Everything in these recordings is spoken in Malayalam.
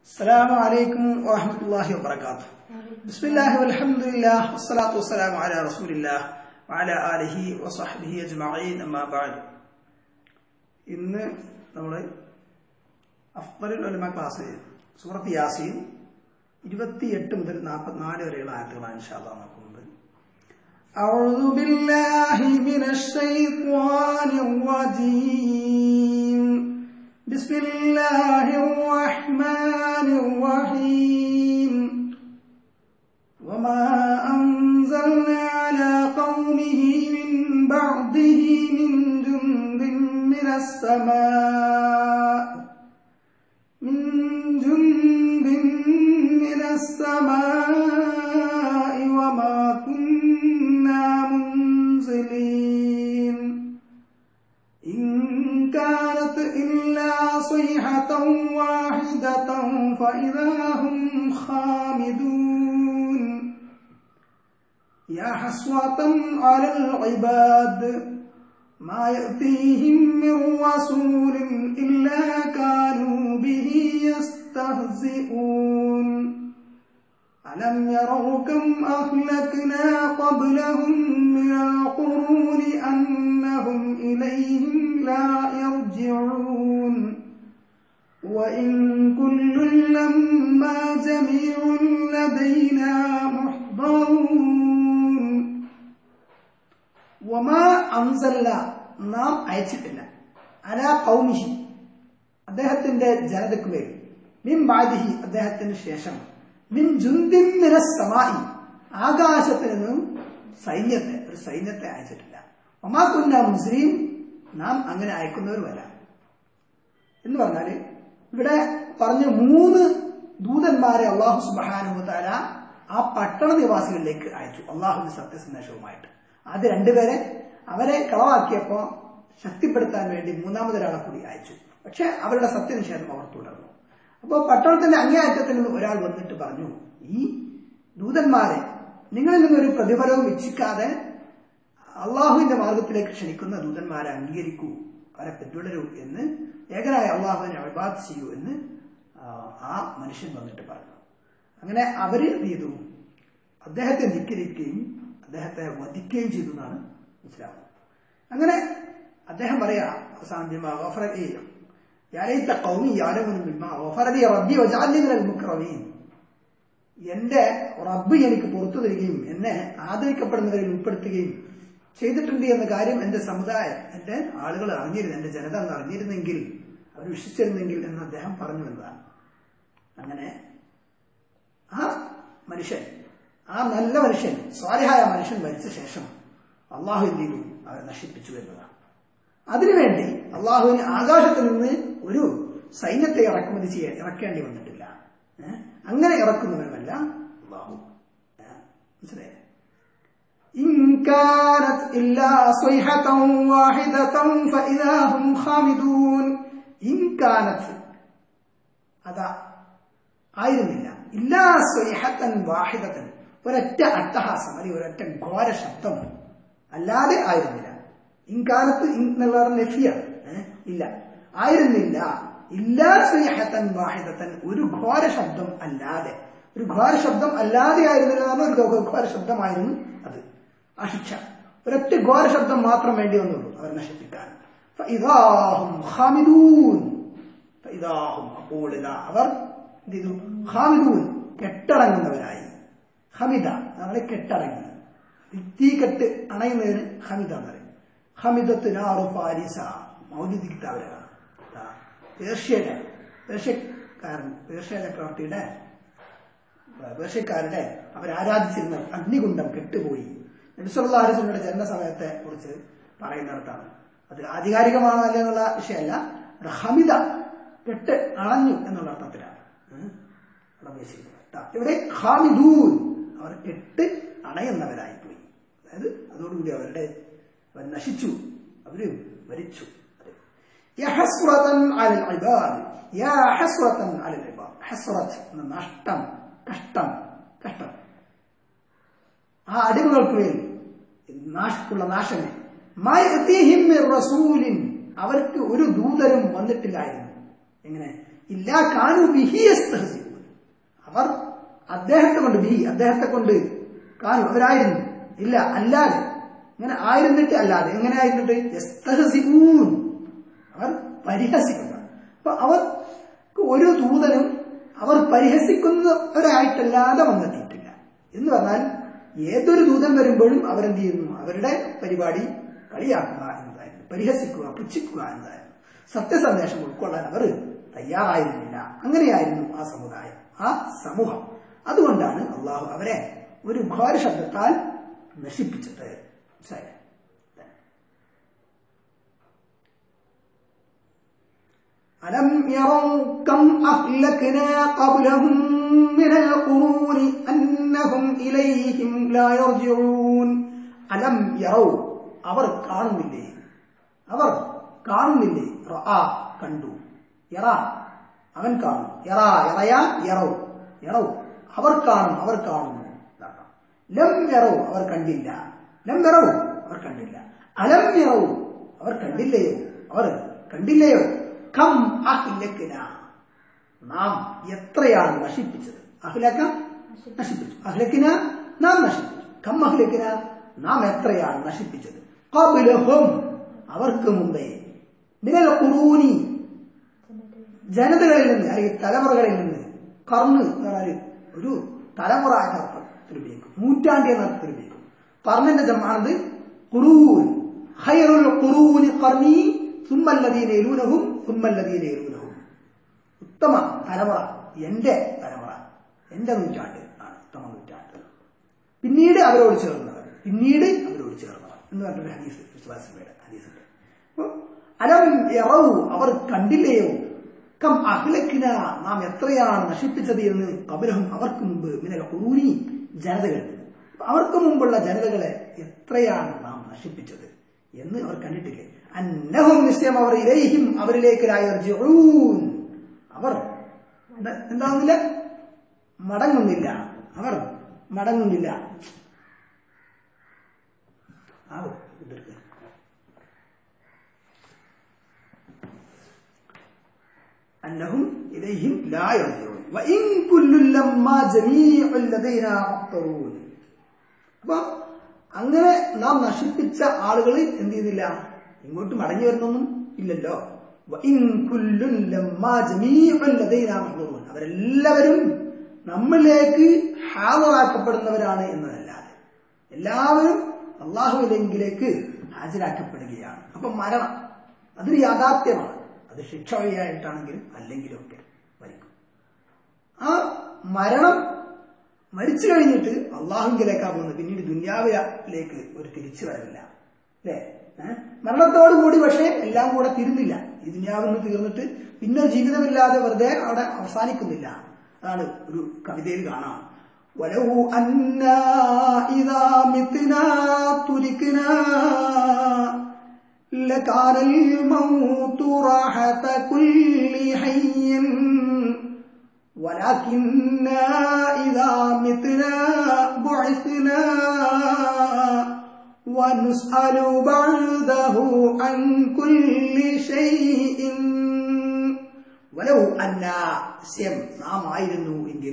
السلام عليكم ورحمة الله وبركاته. بسم الله والحمد لله والصلاة والسلام على رسول الله وعلى آله وصحبه أجمعين أما بعد. ഇന്ന് നമ്മൾ അഫ്ളലുൽ ഉലമ ക്ലാസ്സിൽ സൂറത്ത് യാസീൻ 28 മുതൽ 44 വരെയുള്ള ആയത്തുകളാണ് ഇൻഷാ അല്ലാഹ് നോക്കുന്നത്. أعوذ بالله من الشيطان الرجيم. بسم الله الرحمن الرحيم. وما أنزلنا على قومه من بعده من جند من السماء وما كنا منزلين. إن كانت إلا صيحة واحدة فإذا هم خامدون. يا حسرة على العباد ما يأتيهم من رسول إلا كانوا به يستهزئون. ألم يروا كم أهلكنا قبلهم من القرون أنهم إليهم لا يرجعون. وإن كل لما جميع لدينا محضرون. وما أنزلنا നാം അയച്ചിട്ടില്ല അലാ ഖൗമിഹി അദ്ദേഹത്തിന്റെ ജനതയ്ക്കുമേൽ മിൻ ബഅദിഹി അദ്ദേഹത്തിന് ശേഷം മിൻ ജുന്ദിൻ മിനസ് സമാഇ ആകാശത്തിൽ നിന്നും ഒരു സൈന്യത്തെ അയച്ചിട്ടില്ല. വമാ കുന്നാ മുൻസിരീൻ നാം അങ്ങനെ അയക്കുന്നവരുമല്ല എന്ന് പറഞ്ഞാല് ഇവിടെ പറഞ്ഞ 3 ദൂതന്മാരെ അല്ലാഹു സുബ്ഹാനഹു വ തആല ആ പട്ടണ നിവാസികളിലേക്ക് അയച്ചു അല്ലാഹുവിന്റെ സത്യസന്ദേശവുമായിട്ട്. ആദ്യ 2 പേരെ അവരെ കളവാക്കിയപ്പോ ശക്തിപ്പെടുത്താൻ വേണ്ടി 3-മതൊരാളെ കൂടി അയച്ചു. പക്ഷെ അവരുടെ സത്യനിഷേധം അവർ തുടർന്നു. അപ്പോൾ പട്ടണത്തിന്റെ അങ്ങേയറ്റത്തിൽ നിന്ന് ഒരാൾ വന്നിട്ട് പറഞ്ഞു, ഈ ദൂതന്മാരെ നിങ്ങളിൽ നിന്നൊരു പ്രതിഫലവും ഇച്ഛിക്കാതെ അള്ളാഹുവിന്റെ മാർഗത്തിലേക്ക് ക്ഷണിക്കുന്ന ദൂതന്മാരെ അംഗീകരിക്കൂ, അവരെ പിന്തുടരൂ എന്ന് ഏകനായ അള്ളാഹുവിനെ ഇബാദത്ത് ചെയ്യൂ എന്ന് ആ മനുഷ്യൻ വന്നിട്ട് പറഞ്ഞു. അങ്ങനെ അവര് ചെയ്തു, അദ്ദേഹത്തെ ധിക്കരിക്കുകയും അദ്ദേഹത്തെ വധിക്കുകയും ചെയ്തു എന്നാണ് മനസ്സിലാവുന്നത്. അങ്ങനെ അദ്ദേഹം പറയാ അവസാനം എന്റെ റബ്ബ് എനിക്ക് പുറത്തു തരികയും എന്നെ ആദരിക്കപ്പെടുന്നവരിൽ ഉൾപ്പെടുത്തുകയും ചെയ്തിട്ടുണ്ട് എന്ന കാര്യം എന്റെ സമുദായം, എന്റെ ആളുകൾ അറിഞ്ഞിരുന്നു, എന്റെ ജനത എന്ന് അറിഞ്ഞിരുന്നെങ്കിൽ, അവർ വിശ്വസിച്ചിരുന്നെങ്കിൽ എന്ന് അദ്ദേഹം പറഞ്ഞു എന്നതാണ്. അങ്ങനെ ആ മനുഷ്യൻ, ആ നല്ല മനുഷ്യൻ, സ്വാലിഹായ മനുഷ്യൻ മരിച്ച ശേഷം അള്ളാഹു എന്ത് ചെയ്തു, അവരെ നശിപ്പിച്ചു എന്നതാണ്. അതിനുവേണ്ടി അള്ളാഹുവിന് ആകാശത്തിൽ നിന്ന് ഒരു സൈന്യത്തെ ഇറക്കേണ്ടി വന്നിട്ടില്ല. അങ്ങനെ ഇറക്കുന്നവരുമല്ല അള്ളാഹു. മനസ്സിലായി? അതാ ആയിരുന്നില്ല ഇല്ലാ സ്വൈഹത്തൻ വാഹിദത്തൻ, ഒരൊറ്റ അട്ടഹാസം അല്ലെങ്കിൽ ഒരൊറ്റ ഘോര ശബ്ദം അല്ലാതെ ആയിരുന്നില്ല. ഇൻകാലത്ത് എന്നുള്ള നഫിയാണ്, ഇല്ല ആയിരുന്നില്ല. ഇല്ലാ സ്വൈഹത്തൻ വാഹിദത്തൻ, ഒരു ഘോര ശബ്ദം അല്ലാതെ, ഒരു ഘോര ശബ്ദം അല്ലാതെ ആയിരുന്നില്ല. ഒരു ഘോര ശബ്ദമായിരുന്നു അത്, ആ ശിക്ഷ. ഒരൊറ്റ ഘോര ശബ്ദം മാത്രം വേണ്ടി വന്നുള്ളൂ അവർ നശിപ്പിക്കാൻ. ഫഇദാഹും ഖാമിദൂൻ, അപ്പോൾ ഇതാ അവർ എന്ത് ചെയ്തു, ഖാമിദൂൻ കെട്ടടങ്ങുന്നവരായി. ഹമിദ നമ്മളെ കെട്ടടങ്ങി, തീ കെട്ട് അണയുന്നതിന് ഹമിദ എന്ന് പറയും. ഹമിദത്ത് നാറു ഫാരിസ, മൗലിദ് കിതാബിലാണ്. പേർഷ്യക്കാരുടെ അവരാരാധിച്ചിരുന്ന അഗ്നികുണ്ഡം കെട്ടുപോയി. നബി സല്ലല്ലാഹു അലൈഹി വസല്ലമയുടെ ജനന സമയത്തെ കുറിച്ച് പറയുന്നിടത്താണ്. അത് ആധികാരികമാണോ അല്ല എന്നുള്ള വിഷയമല്ല, ഹമിദ കെട്ട് അണഞ്ഞു എന്നുള്ള അർത്ഥത്തിലാണ് ഇവിടെ ഖാമിദൂൻ, അവർ കെട്ട് അണയുന്നവരായി പോയി. അതായത് അതോടുകൂടി അവർ നശിച്ചു, അവര് മരിച്ചു. നഷ്ടം, കഷ്ടം, കഷ്ടം ആ അടിമകൾക്ക് മേൽ ഉള്ള നാശങ്ങൾ. അവർക്ക് ഒരു ദൂതരും വന്നിട്ടില്ലായിരുന്നു. എങ്ങനെ ഇല്ലാ കാനു ബിഹി യസ്തഹ്സിഊൻ, അവർ അദ്ദേഹത്തെ കൊണ്ട് കാനു അവരായിരുന്നു, ഇല്ല അല്ലാതെ, ഇങ്ങനെ ആയിരുന്നിട്ട് അല്ലാതെ, എങ്ങനെ ആയിരുന്നിട്ട് യസ്തഹ്സിഊൻ, അവർ പരിഹസിക്കുക. അപ്പൊ അവർക്ക് ഒരു ദൂതനും അവർ പരിഹസിക്കുന്നവരായിട്ടല്ലാതെ വന്നെത്തിയിട്ടില്ല എന്ന് പറഞ്ഞാൽ ഏതൊരു ദൂതൻ വരുമ്പോഴും അവരെന്ത് ചെയ്യുന്നു, അവരുടെ പരിപാടി കളിയാക്കുക എന്നതായിരുന്നു, പരിഹസിക്കുക, പുച്ഛിക്കുക എന്നതായിരുന്നു. സത്യസന്ദേശം ഉൾക്കൊള്ളാൻ അവർ തയ്യാറായിരുന്നില്ല. അങ്ങനെയായിരുന്നു ആ സമുദായം, ആ സമൂഹം. അതുകൊണ്ടാണ് അള്ളാഹു അവരെ ഒരു ഘോര ശബ്ദത്താൽ നശിപ്പിച്ചത്. അലം യറൗ കം അഹ്ലക്നാ ഖബ്ലഹും മിനൽ ഖുറൂനി അന്നഹും ഇലൈഹിം ലാ യർജിഊൻ. അലം യറൗ, അവർ കാണുന്നില്ലേ, അവർ കാണുന്നില്ലേ, റഅ കണ്ടു, യറ അവൻ കാണും, യറ യറയാ യറൗ യറൗ അവർ കാണും, അവർ കാണുന്നു. ലം യറൗ അവർ കണ്ടില്ല, ലം യറൗ അവർ കണ്ടില്ല, അലം യറൗ അവർ കണ്ടില്ലയോ, അവർ കണ്ടില്ലയോ, കം അഹ്ലക്ന നാം എത്രയാണ് നശിപ്പിച്ചത്, അഹ്ലക നശിപ്പിച്ചു, അഹ്ലക്ന നാം നശിപ്പിച്ചു, കം അഹ്ലക്ന നാം എത്രയാണ് നശിപ്പിച്ചത്, ഖബ്ലഹും അവർക്ക് മുമ്പേ, മിനൽ ഖുറൂനി ജനതകളിൽ നിന്ന് അല്ലെങ്കിൽ തലമുറകളിൽ നിന്ന്, കർണ് എന്ന് പറഞ്ഞാൽ ഒരു തലമുറ എന്ന അർത്ഥത്തിൽ ഉപയോഗിക്കും, നൂറ്റാണ്ട് എന്ന അർത്ഥത്തിൽ ഉപയോഗിക്കും. കർണിന്റെ ജമാഅത്ത് ഖുറൂൻ, ഖൈറുൽ ഖുറൂനി ഖർനി സുമ്മല്ലദീന യലൂനഹും സുമ്മല്ലദീന യലൂനഹും, ഉത്തമ തലമുറ എന്റെ തലമുറ, എന്റെ നൂറ്റാണ്ട് ആണ് ഉത്തമ നൂറ്റാണ്ട്, പിന്നീട് അവരോട് ചേർന്നവർ, പിന്നീട് അവരോട് ചേർന്നവർ എന്ന് പറഞ്ഞൊരു ഹദീസ് വിശ്വാസികളുടെ ഹദീസുണ്ട്. അലം യറൗ അവർ കണ്ടില്ലയോ, കം അഹ്ലക്ന നാം എത്രയാണ് നശിപ്പിച്ചത് എന്ന്, ഖബ്ലഹും അവർക്ക് മുമ്പ്, മിനൽ ഖുറൂനി ജനതകൾ, അവർക്ക് മുമ്പുള്ള ജനതകളെ എത്രയാണ് നാം നശിപ്പിച്ചത് എന്ന് അവർ കണ്ടിട്ടില്ലേ. അന്നഹും നിശ്ചയം അവർ ഇലൈഹിം അവരിലേക്ക് ലാ യർജിഊൻ അവർ എന്താകുന്നില്ല, മടങ്ങുന്നില്ല, അവർ മടങ്ങുന്നില്ല. അന്നഹും ഇലൈഹിം ലാ യർജിഊൻ വഇൻ കുല്ലു ലമ്മാ ജമീഉൽ ലദൈനാ മുഖ്തറൂൻ. അപ്പൊ അങ്ങനെ നാം നശിപ്പിച്ച ആളുകൾ എന്ത് ചെയ്യുന്നില്ല, ഇങ്ങോട്ട് മടങ്ങി വരുന്നൊന്നും ഇല്ലല്ലോ. വഇൻ കുല്ലു ലമ്മാ ജമീഉൽ ലദൈനാ മുഖ്തറൂൻ അവരെല്ലാവരും നമ്മളിലേക്ക് ഹാജരാക്കപ്പെടുന്നവരാണ് എന്നതല്ലാതെ എല്ലാവരും അള്ളാഹുവിലേക്ക് ഹാജരാക്കപ്പെടുകയാണ്. അപ്പൊ മരണം അതൊരു യാഥാർത്ഥ്യമാണ്. അത് ശിക്ഷ വഴിയായിട്ടാണെങ്കിലും അല്ലെങ്കിലും ഒക്കെ മരിക്കും. ആ മരണം മരിച്ചു കഴിഞ്ഞിട്ട് അള്ളാഹുവിലേക്കാ പോകുന്നത്, പിന്നീട് ദുന്യാവിലേക്ക് ഒരു തിരിച്ചു വരവില്ല, അല്ലേ? മരണത്തോടുകൂടി പക്ഷേ എല്ലാം കൂടെ തീരുന്നില്ല. ഈ ദുന്യാവിൽ നിന്ന് തീർന്നിട്ട് പിന്നെ ജീവിതമില്ലാതെ വെറുതെ അവിടെ അവസാനിക്കുന്നില്ല. അതാണ് ഒരു കവിതയിൽ കാണാം, വലൗ അന്നാ ഇദാ മിത്നാ തുരിക്നാ ലകാനൽ മൗതു റാഹത കുല്ലി ഹയ്യിൻ വലകിന്നാ ഇദാ മിത്നാ ബുഇസ്നാ വനുസ്അലു ബഅദഹു അൻ കുല്ലി ഷൈഇൻ. വലൗ അന്നാ നാം ആയിരുന്നു എങ്കിൽ,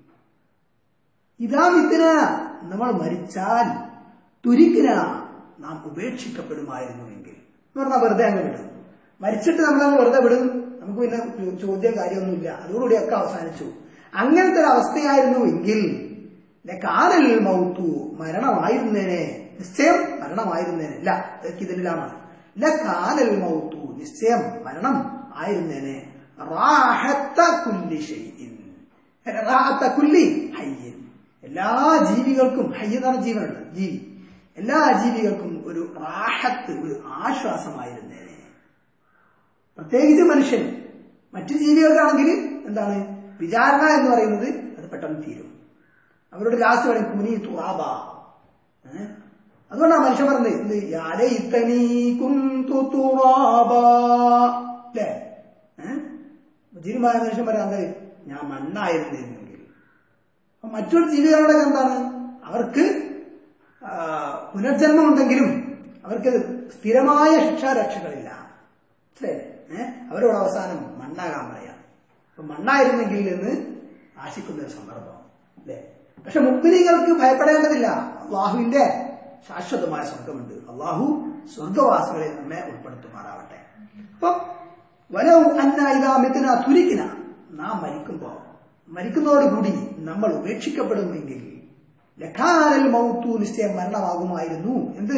ഇദാ മിത്നാ നമ്മൾ മരിച്ചാൽ, തുരിക്ന നാം ഉപേക്ഷിക്കപ്പെടുമായിരുന്നുവെങ്കിൽ എന്ന് പറഞ്ഞാൽ വെറുതെ അങ്ങ് വിടും. മരിച്ചിട്ട് നമ്മൾ വെറുതെ വിടും, നമുക്ക് പിന്നെ ചോദ്യം കാര്യമൊന്നുമില്ല, അതോടുകൂടിയൊക്കെ അവസാനിച്ചു. അങ്ങനത്തെ ഒരു അവസ്ഥയായിരുന്നു എങ്കിൽ കാനൽ മൗതു മരണമായിരുന്നേനെ, നിശ്ചയം മരണമായിരുന്നേനെ. അല്ല ഇതിലാണ് കാനൽ മൗതു നിശ്ചയം മരണം ആയിരുന്നേനെ. റാഹത്ത കുല്ലി ഷൈഇൻ, റാഹത്ത കുല്ലി ഹയ്യിൻ എല്ലാ ജീവികൾക്കും, ഹയ്യ് എന്ന് പറഞ്ഞ ജീവനുണ്ട്, ജീവി, എല്ലാ ജീവികൾക്കും ഒരു റാഹത്ത്, ഒരു ആശ്വാസമായിരുന്നേനെ. പ്രത്യേകിച്ച് മനുഷ്യൻ. മറ്റു ജീവികൾക്കാണെങ്കിൽ എന്താണ് വിചാരണ എന്ന് പറയുന്നത്, അത് പെട്ടെന്ന് തീരും. അവരോട് ലാസ്റ്റ് പറയും കുനി തുറാബ. അതുകൊണ്ടാണ് മനുഷ്യൻ പറഞ്ഞത് എന്ത്, യാലൈതനീ കുന്തു തുറാബ, അല്ലേ? ജീവിമായ മനുഷ്യൻ പറയാൻ ഞാൻ മണ്ണായിരുന്നെങ്കിൽ. മറ്റൊരു ജീവികളുടെ എന്താണ്, അവർക്ക് പുനർജന്മം ഉണ്ടെങ്കിലും അവർക്ക് സ്ഥിരമായ ശിക്ഷാരക്ഷകളില്ല. അവരോട് അവസാനം മണ്ണാകാൻ പറയാം. അപ്പൊ മണ്ണായിരുന്നെങ്കിൽ എന്ന് ആശിക്കുന്ന ഒരു സന്ദർഭം അല്ലെ. പക്ഷെ മുഅ്മിനീങ്ങൾക്ക് ഭയപ്പെടേണ്ടതില്ല. അള്ളാഹുവിന്റെ ശാശ്വതമായ സ്വർഗമുണ്ട്. അള്ളാഹു സ്വർഗവാസികളെ നമ്മെ ഉൾപ്പെടുത്തുമാറാവട്ടെ. അപ്പൊ വലൗ അന്നാ ഇദാ മിത്നാ തുരിക്ന, നാം മരിക്കുന്നതോടുകൂടി നമ്മൾ ഉപേക്ഷിക്കപ്പെടുമെങ്കിൽ ലകാനൽ മൗതു, നിശ്ചയം മരണമാകുമായിരുന്നു. എന്ത്?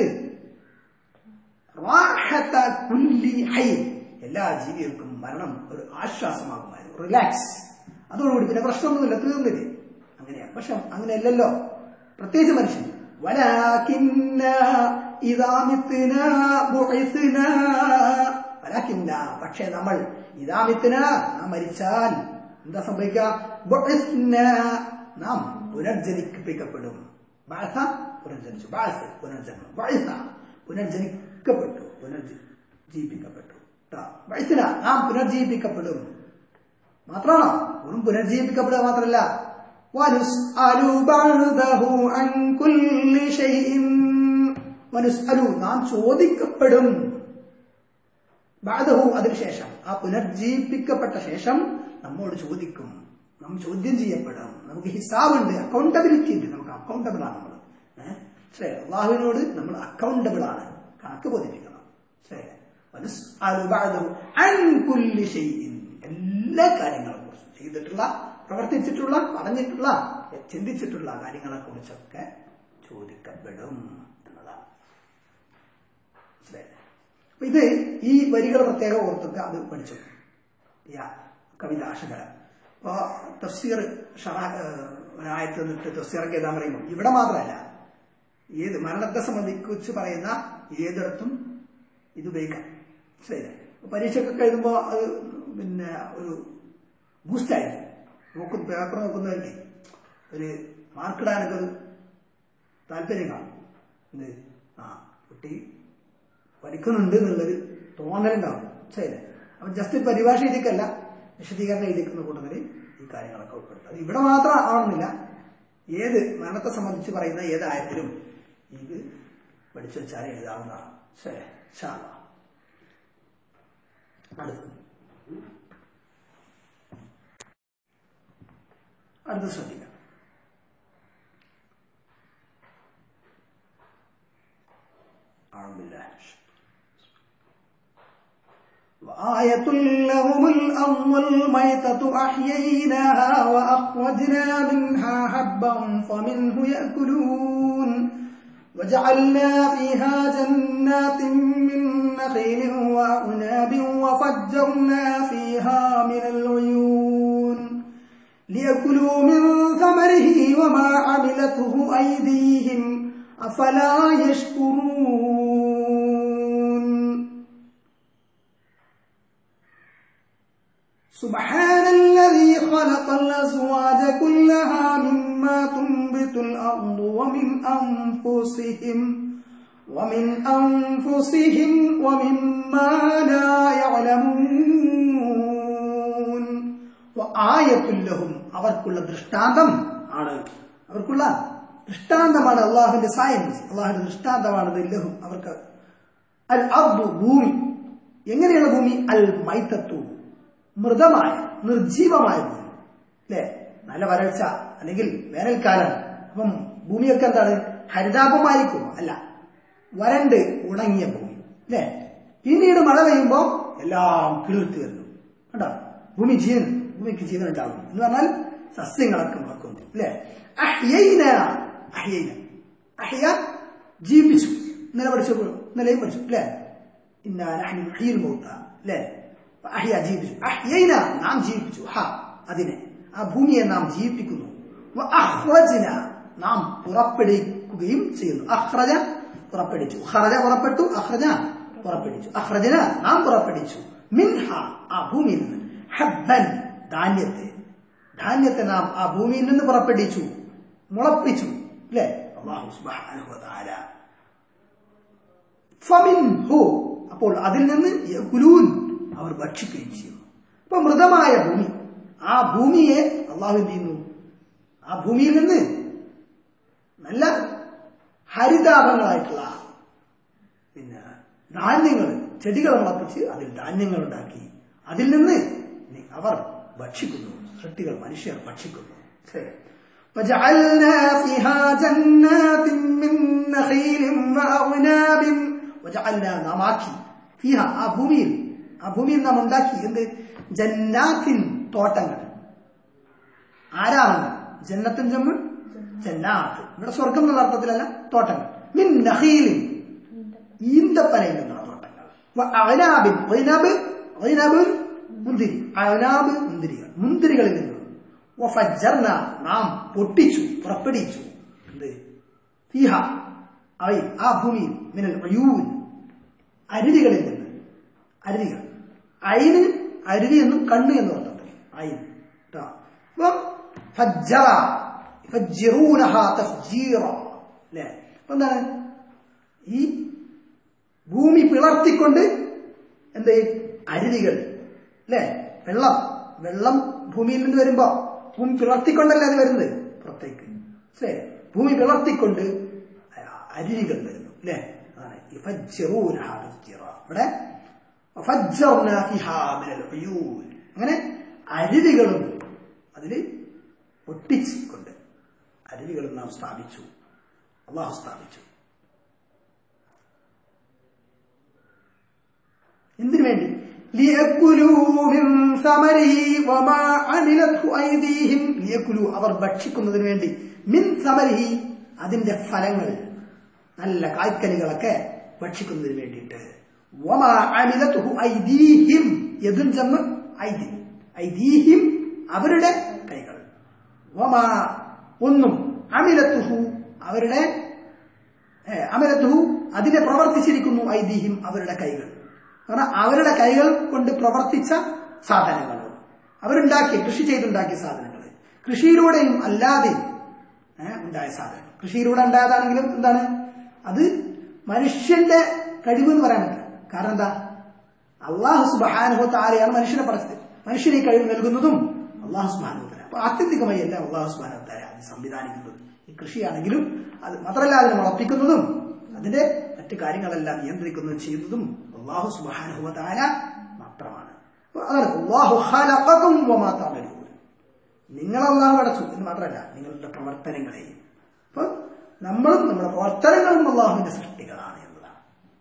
റാഹത കുല്ലി ഹൈ, എല്ലാ ജീവികൾക്കും മരണം ഒരു ആശ്വാസമാകുമായിരുന്നു, റിലാക്സ്. അതോടുകൂടി പിന്നെ പ്രശ്നമൊന്നുമില്ല, തീർന്നില്ലേ. അങ്ങനെയാണ്. പക്ഷെ അങ്ങനെയല്ലല്ലോ, പ്രത്യേകിച്ച് മനുഷ്യൻ. വലാകിന്നാ ഇദാ മിത്നാ ബുഇസ്നാ, വലാകിന്നാ, പക്ഷേ നമ്മൾ ഇദാ മിത്നാ, നാം മരിച്ചാൽ എന്താ സംഭവിക്കുക? ബുഇസ്നാ, നാം പുനർജനിപ്പിക്കപ്പെടും. ബഅസ, പുനർജനിച്ചു. ബഅസ്, പുനർജന്മം. ബഅസ, പുനർജനിക്കപ്പെട്ടു, പുനർജീവിപ്പിക്കപ്പെട്ടു. ബഅസ്ന, നാം പുനർജീവിപ്പിക്കപ്പെടും. മാത്രമാണോ? വെറും പുനർജീവിപ്പിക്കപ്പെടുക മാത്രമല്ല, വനുസ്അലു ബഅദഹു അൻ കുല്ലി ഷൈഇൻ, വനുസ്അലു, നാം ചോദിക്കപ്പെടും. ബഅദഹു, അതിനുശേഷം, ആ പുനർജീവിപ്പിക്കപ്പെട്ട ശേഷം നമ്മോട് ചോദിക്കും. നാം ചോദ്യം ചെയ്യപ്പെടും. നമുക്ക് ഹിസാബുണ്ട്, അക്കൗണ്ടബിലിറ്റി ഉണ്ട്. നമുക്ക് അക്കൗണ്ടബിൾ ആണ് നമ്മൾ. ശരി, അള്ളാഹുവിനോട് നമ്മൾ അക്കൗണ്ടബിൾ ആണ്, കണക്ക് ബോധിപ്പിക്കണം. ശരി, വനുസ്അലു ബഅദഹു അൻ കുല്ലി ഷൈഇൻ, എല്ലാ കാര്യങ്ങളെ കുറിച്ചും, ചെയ്തിട്ടുള്ള, പ്രവർത്തിച്ചിട്ടുള്ള, പറഞ്ഞിട്ടുള്ള, ചിന്തിച്ചിട്ടുള്ള കാര്യങ്ങളെ കുറിച്ചൊക്കെ ചോദിക്കപ്പെടും എന്നതാണ്. അപ്പൊ ഇത് ഈ വരികൾ പ്രത്യേകം ഓർത്തുക, അത് പഠിച്ചു. കവിത ആശകലം. അപ്പൊ തഫ്സീർ ഒരായത്ത് നിന്നിട്ട് തഫ്സീറൊക്കെ എഴുതാൻ പറയുമ്പോൾ ഇവിടെ മാത്രമല്ല, ഏത് മരണത്തെ സംബന്ധിച്ച് പറയുന്ന ഏതിടത്തും ഇത് ഉപയോഗിക്കാം. ശരി, പരീക്ഷയ്ക്കൊക്കെ എഴുതുമ്പോൾ അത് പിന്നെ ഒരു ബൂസ്റ്റായിരിക്കും. പേപ്പർ നോക്കുന്നവർക്ക് ഒരു മാർക്കിടാനൊക്കെ ഒരു താല്പര്യം കാണും. എന്ത്, കുട്ടി പഠിക്കുന്നുണ്ട് എന്നുള്ളൊരു തോന്നലുണ്ടാവും. ശരി, അപ്പൊ ജസ്റ്റ് പരിഭാഷ എഴുതിക്കല്ല, വിശദീകരണം എഴുതിക്കുന്ന കൂട്ടത്തിൽ ഈ കാര്യങ്ങളൊക്കെ ഉൾപ്പെടുത്തും. അത് ഇവിടെ മാത്രം ആവണമെന്നില്ല, ഏത് മരണത്തെ സംബന്ധിച്ച് പറയുന്ന ഏതായത്തിലും ഇത് പഠിച്ചു വെച്ചാൽ എഴുതാവുന്നതാണ്. ശരി, ഇൻഷാ അല്ലാഹ്. അടുത്ത് ശ്രദ്ധിക്കാം. وآية لهم الأرض الميتة أحييناها وأخرجنا منها حبا فمنه يأكلون وجعلنا فيها جنات من نخيل وأعناب وفجرنا فيها من العيون ليأكلوا من ثمره وما عملته أيديهم أفلا يشكرون سبحان الذي خلق الأزواج كلها مما تنبت الأرض ومن أنفسهم ومما لا يعلمون وآية لهم അവർക്കുള്ള ദൃഷ്ടാന്തം ആണ്, അവർക്കുള്ള ദൃഷ്ടാന്തമാണ് അള്ളാഹുവിന്റെ സയൻസ്, അള്ളാഹുവിന്റെ ദൃഷ്ടാന്തമാണ് ലഹും അവർക്ക്. അൽ അർദു, ഭൂമി. എങ്ങനെയുള്ള ഭൂമി? അൽ മൈതത്തു, മൃതമായ, നിർജീവമായ ഭൂമി. അല്ലെ, നല്ല വരൾച്ച അല്ലെങ്കിൽ വേനൽക്കാലം, അപ്പം ഭൂമിയൊക്കെ എന്താണ്, ഹരിതാപമായിരിക്കും? അല്ല, വരണ്ട് ഉണങ്ങിയ ഭൂമി. അല്ലെ, പിന്നീട് മഴ പെയ്യുമ്പോ എല്ലാം കിളിർത്ത് വരുന്നു. കണ്ടോ, ഭൂമിക്ക് ജീവൻ ഉണ്ടാകും എന്ന് പറഞ്ഞാൽ സസ്യങ്ങളൊക്കെ മുളക്കുന്നു. അല്ലെ, ജീവിപ്പിച്ചു. ഇന്നലെയും പഠിച്ചു. അല്ലെ, അല്ലെ, ജീവിപ്പിച്ചു. നാം ജീവിപ്പിച്ചു അതിനെ, ആ ഭൂമിയെ നാം ജീവിപ്പിക്കുന്നു. നാം പുറപ്പെടുവിക്കുകയും ചെയ്യുന്നു. അഖ്റജ, പുറപ്പെടുവിച്ചു. ഖറജ, പുറപ്പെട്ടു. അഖ്റജ, പുറപ്പെടുവിച്ചു. അഖ്റജന, നാം പുറപ്പെടുവിച്ചു. മിൻഹ, ആ ഭൂമിയിൽ നിന്ന്. ഹബ്ബൻ, ധാന്യത്തെ നാം ആ ഭൂമിയിൽ നിന്ന് പുറപ്പെടുവിച്ചു, മുളപ്പിച്ചു. അല്ലെ, അല്ലാഹു സുബ്ഹാനഹു വ തആല. ഫമിൻഹു, അപ്പോൾ അതിൽ നിന്ന് യഅ്കുലൂൻ, അവർ ഭക്ഷിക്കുകയും ചെയ്യുന്നു. അപ്പൊ മൃതമായ ഭൂമി, ആ ഭൂമിയെ അള്ളാഹു എന്ത് ചെയ്യുന്നു? ആ ഭൂമിയിൽ നിന്ന് നല്ല ഹരിതാഭങ്ങളായിട്ടുള്ള പിന്നെ ധാന്യങ്ങൾ, ചെടികൾ മുളപ്പിച്ച് അതിൽ ധാന്യങ്ങൾ ഉണ്ടാക്കി അതിൽ നിന്ന് അവർ ഭക്ഷിക്കുന്നു, സൃഷ്ടികൾ മനുഷ്യർ ഭക്ഷിക്കുന്നു. وجعلنا فيها جنات من نخيل وأعناب وجعلنا نماكي فيها ഭൂമിയിൽ നാം ഉണ്ടാക്കി എന്ത്? ജന്നാത്തിൻ തോട്ടങ്ങൾ. ആരാണ് ജന്നത്തും ജമ്മ്? ജന്നാത്ത്. ഇവിടെ സ്വർഗം എന്നുള്ള അർത്ഥത്തിലല്ല, തോട്ടങ്ങൾ. മിൻ നഖീലിൻ ഈന്തപ്പനയിൽ നിന്നുള്ള തോട്ടങ്ങൾ. അഅനാബിൻ മുന്തിരി, അഅനാബ് മുന്തിരികളിൽ നിന്ന്. വഫജ്ജർന നാം പൊട്ടിച്ചു, പുറപ്പെടുവിച്ചു എന്ത്? ഫീഹ ആ ഭൂമിയിൽ മിനൽ ഉയൂൻ അരുവികളിൽ നിന്ന്. അരുവികൾ അയിന് അരുവി എന്നും കണ്ണ് എന്നും അർത്ഥം. അയിൻ എന്താണ്? ഈ ഭൂമി പിളർത്തിക്കൊണ്ട് എന്ത്? അരുവികൾ അല്ലെ, വെള്ളം ഭൂമിയിൽ നിന്ന് വരുമ്പോ ഭൂമി പിളർത്തിക്കൊണ്ടല്ലേ അത് വരുന്നത് പുറത്തേക്ക്. ഭൂമി പിളർത്തിക്കൊണ്ട് അരുവികൾ വരുന്നു അല്ലെ. അതാണ് ഇവിടെ അങ്ങനെ അരുവികളും അതിൽ പൊട്ടിച്ചുകൊണ്ട് അരുവികളും നാം സ്ഥാപിച്ചു, അള്ളാഹു സ്ഥാപിച്ചു. എന്തിനു വേണ്ടി? അവർ ഭക്ഷിക്കുന്നതിന് വേണ്ടി. മിൻ സമരിഹി അതിന്റെ ഫലങ്ങൾ, നല്ല കായ്ക്കനികളൊക്കെ ഭക്ഷിക്കുന്നതിന് വേണ്ടിയിട്ട്. അവരുടെ കൈകൾ. ഒന്നും അമിലത്തുഹു അവരുടെ അമിലത്തുഹു അതിനെ പ്രവർത്തിച്ചിരിക്കുന്നു. ഐദീഹിം അവരുടെ കൈകൾ. കാരണം അവരുടെ കൈകൾ കൊണ്ട് പ്രവർത്തിച്ച സാധനങ്ങൾ, അവരുണ്ടാക്കിയ കൃഷി ചെയ്തുണ്ടാക്കിയ സാധനങ്ങൾ, കൃഷിയിലൂടെയും അല്ലാതെ ഉണ്ടായ സാധനങ്ങൾ. കൃഷിയിലൂടെ ഉണ്ടായതാണെങ്കിലും എന്താണ് അത് മനുഷ്യന്റെ കഴിവ് എന്ന് പറയാൻ പറ്റില്ല. കാരണം എന്താ? അള്ളാഹു സുബ്ഹാനഹു വ തആലയാണ് മനുഷ്യനെ പടച്ചത്. മനുഷ്യനെ കഴിവ് നൽകുന്നതും അള്ളാഹു സുബ്ഹാനഹു വ തആല. അപ്പൊ ആത്യന്തികമായി എല്ലാം അള്ളാഹു സുബ്ഹാനഹു വ തആല അത് സംവിധാനിക്കുന്നത്. ഈ കൃഷിയാണെങ്കിലും അത് മാത്രമല്ല, അതിനെ മുളപ്പിക്കുന്നതും അതിന്റെ മറ്റു കാര്യങ്ങളെല്ലാം നിയന്ത്രിക്കുന്നതും ചെയ്യുന്നതും അല്ലാഹു സുബ്ഹാനഹു വ തആല മാത്രമാണ്. അതാണ് അല്ലാഹു ഖലഖകും വമാ തഅമലൂൻ. നിങ്ങൾ അല്ലാഹു പടച്ചു എന്ന് മാത്രമല്ല, നിങ്ങളുടെ പ്രവർത്തനങ്ങളെയും. അപ്പൊ നമ്മളും നമ്മുടെ പ്രവർത്തനങ്ങളും അല്ലാഹുവിന്റെ സൃഷ്ടികളാണ് എന്നതാണ്.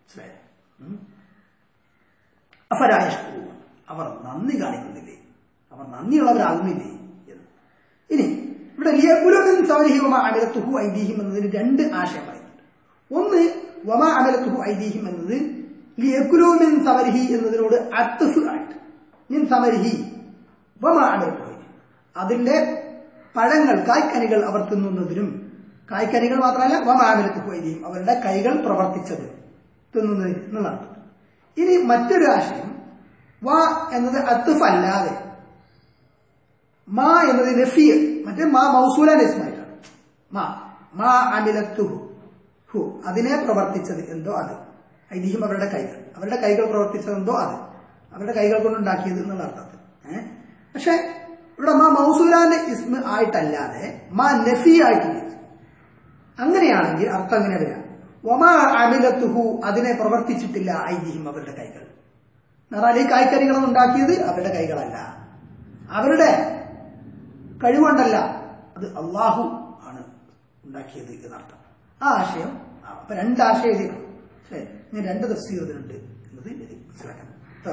അഫലായഷ്കൂൻ അവർ നന്ദി കാണിക്കുന്നില്ലേ, അവർ നന്ദിയുള്ളവരാകുന്നില്ലേ എന്ന്. ഇനി ഇവിടെ ലിയകുലുമിൻ സവരിഹി വമാ അമിലത്തുഹു ഐദീഹിം എന്നതിന് രണ്ട് ആശയം പറയുന്നുണ്ട്. ഒന്ന്, വമാ അമിലത്തുഹു ഐദീഹിം എന്നത് ലിയകുലു മിൻ സമരിഹി എന്നതിനോട് അത്ഫ് ആയിട്ട് മിൻ സമരിഹി വമാ അമിലത്തുഹു അതിന്റെ പഴങ്ങൾ കായ്ക്കനികൾ അവർ തിന്നുന്നതിനും, കായ്ക്കനികൾ മാത്രമല്ല വമാ അമിലത്തുഹു ഐദീഹിം അവരുടെ കൈകൾ പ്രവർത്തിച്ചത് തിന്നുന്നതിന് എന്നുള്ളതാണ്. ഇനി മറ്റൊരു ആശയം, വ എന്നത് അത്ഫ് അല്ലാതെ മാ എന്നത് നഫി, മറ്റേ മാ മൗസൂലാന്റെ ഇസ്മായിലാണ്. മാ അമിലത്തുഹു അതിനെ പ്രവർത്തിച്ചത് എന്തോ അത്. ഐതിഹ്യം അവരുടെ കൈകൾ പ്രവർത്തിച്ചതെന്തോ അത്, അവരുടെ കൈകൾ കൊണ്ടുണ്ടാക്കിയത് എന്നുള്ള അർത്ഥത്തിൽ. പക്ഷെ ഇവിടെ മാ മൗസൂലാന്റെ ഇസ്മ ആയിട്ടല്ലാതെ മാ നഫി ആയിട്ടില്ല. അങ്ങനെയാണെങ്കിൽ അർത്ഥം എങ്ങനെ വരാം? വമാ അമിലത്തുഹു അതിനെ പ്രവർത്തിച്ചിട്ടില്ല ഐതിഹ്യം അവരുടെ കൈകൾ. എന്നാൽ ഈ കായ്ക്കനികളും ഉണ്ടാക്കിയത് അവരുടെ കൈകളല്ല, അവരുടെ കഴിവുകൊണ്ടല്ല, അത് അള്ളാഹു ആണ് ഉണ്ടാക്കിയത് എന്നർത്ഥം. ആ ആശയം അപ്പൊ രണ്ടാശയം എഴുതിയിട്ടുണ്ട്. ശരി, ഞാൻ രണ്ട് തഫ്സീർ ഇതിനുണ്ട് എന്നത് മനസ്സിലാക്കണം.